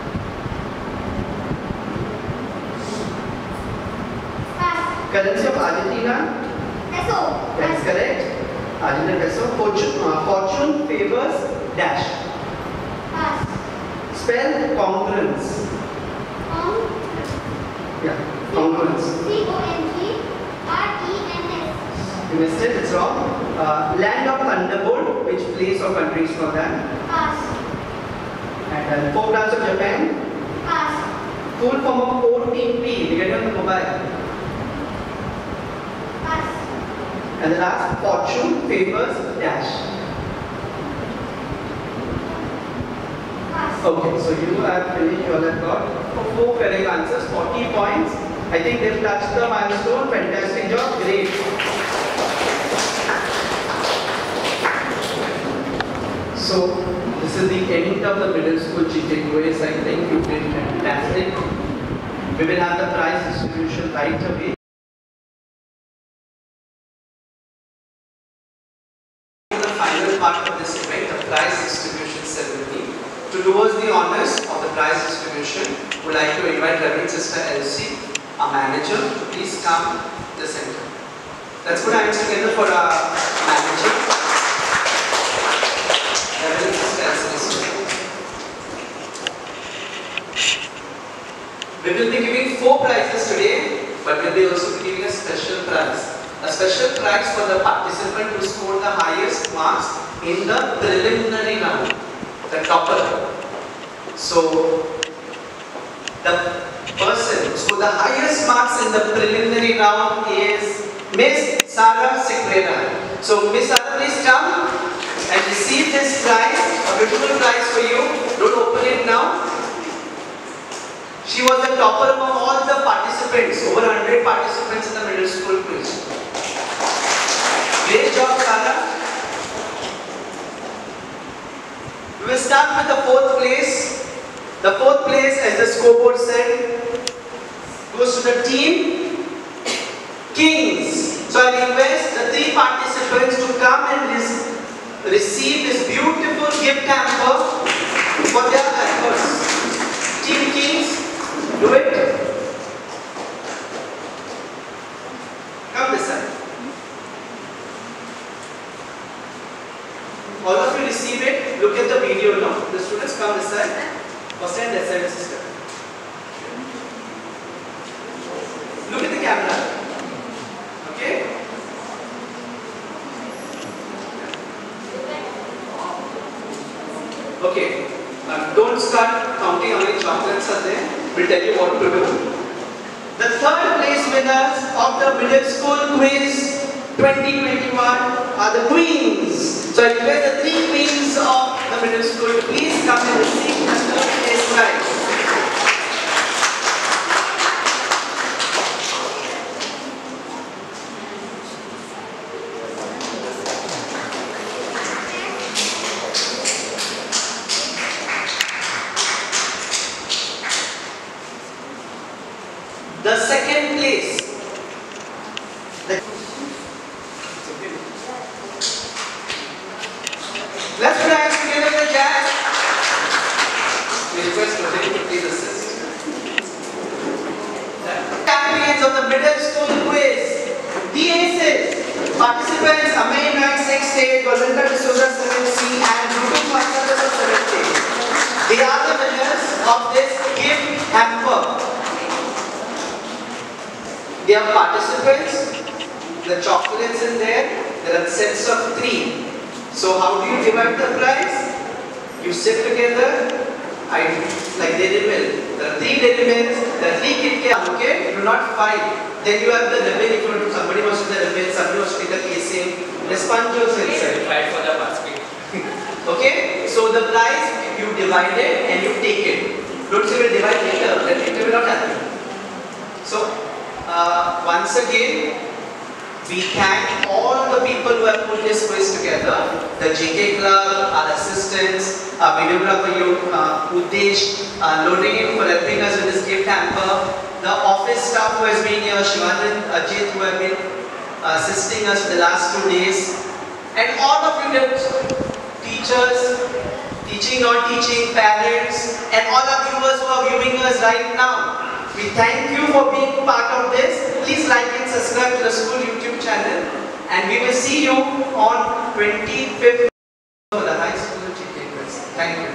Pass. Currency of Argentina. Peso. That is correct. Argentine peso. Fortune, uh, fortune favors dash. Pass. Spell congruence. Con. Yeah, congruence. C O N G R E N S. You missed it, it's wrong. Uh, land of Thunderbolt, which place or country is called that? Pass. And uh, folk dance of Japan. Pass. Full form of O T P, we get it on the mobile. Pass. And the last, fortune favors dash. Pass. Okay, so you have finished, you all have got four correct answers, forty points. I think they've touched the milestone. Fantastic job, great. So, this is the end of the middle school G K quiz. I think you did fantastic. We will have the prize distribution right away. The final part of this event, the prize distribution ceremony. To do us the honors of the prize distribution, would like to invite Reverend Sister Elsie, our manager, to please come to the center. Let's put our hands together for our manager. Reverend Sister Elsie. We will be giving four prizes today, but we will also be giving a special prize. A special prize for the participant who scored the highest marks in the preliminary round, the topper. So, the person who scored the highest marks in the preliminary round is Miss Sarah Sikrena. So, Miss Sarah, please come and receive this prize, a beautiful prize for you. Don't open it now. She was the topper among all the participants, over one hundred participants in the middle school quiz. Great job, Sarah. We will start with the fourth place. The fourth place, as the scoreboard said, goes to the team Kings. So I request the three participants to come and receive this beautiful gift hamper for their efforts. Team Kings, do it. Come this side. All of you receive it. Look at the video now. The students come this side. First and that side, sister. Look at the camera. Okay? Okay. Uh, don't start counting how many chocolates are there. We'll tell you what to do. The third place winners of the middle school quiz twenty twenty-one are the queens. So I request the three queens of the middle school to please come and receive the third place prize. The second place. The Let's put our hands together for Jazz. We request Rosie to please assist. Champions of the middle school quiz. The Aces. Participants Amin Rank sixth stage, Valinda D'Souza seventh C and Ruby Masters of seventh stage. They are the winners of this gift hamper. They are participants. The chocolates in there. There are sets of three. So how do you divide the prize? You sit together, I like Dairy Milk. There are three Dairy Milks, there are three Kit Kats, okay? Do not fight. Then you have the ribbon, if you want to, somebody wants to do the ribbon, somebody wants to take the casing, the sponge also inside. Fight for the basket. Okay? So the prize, you divide it and you take it. Don't say we'll divide later, that later will not happen. So, uh, once again, we thank all the people who have put this quiz together. The J K Club, our assistants, our videographer uh, Udesh, uh, Lorraine for helping us with this gift hamper. The office staff who has been here, Shivanand, Ajit who have been uh, assisting us for the last two days. And all of you, teachers, teaching, non-teaching, parents, and all our viewers who are viewing us right now. We thank you for being part of this. Please like and subscribe to the school YouTube channel. And we will see you on twenty-fifth for the high school G K quiz. Thank you.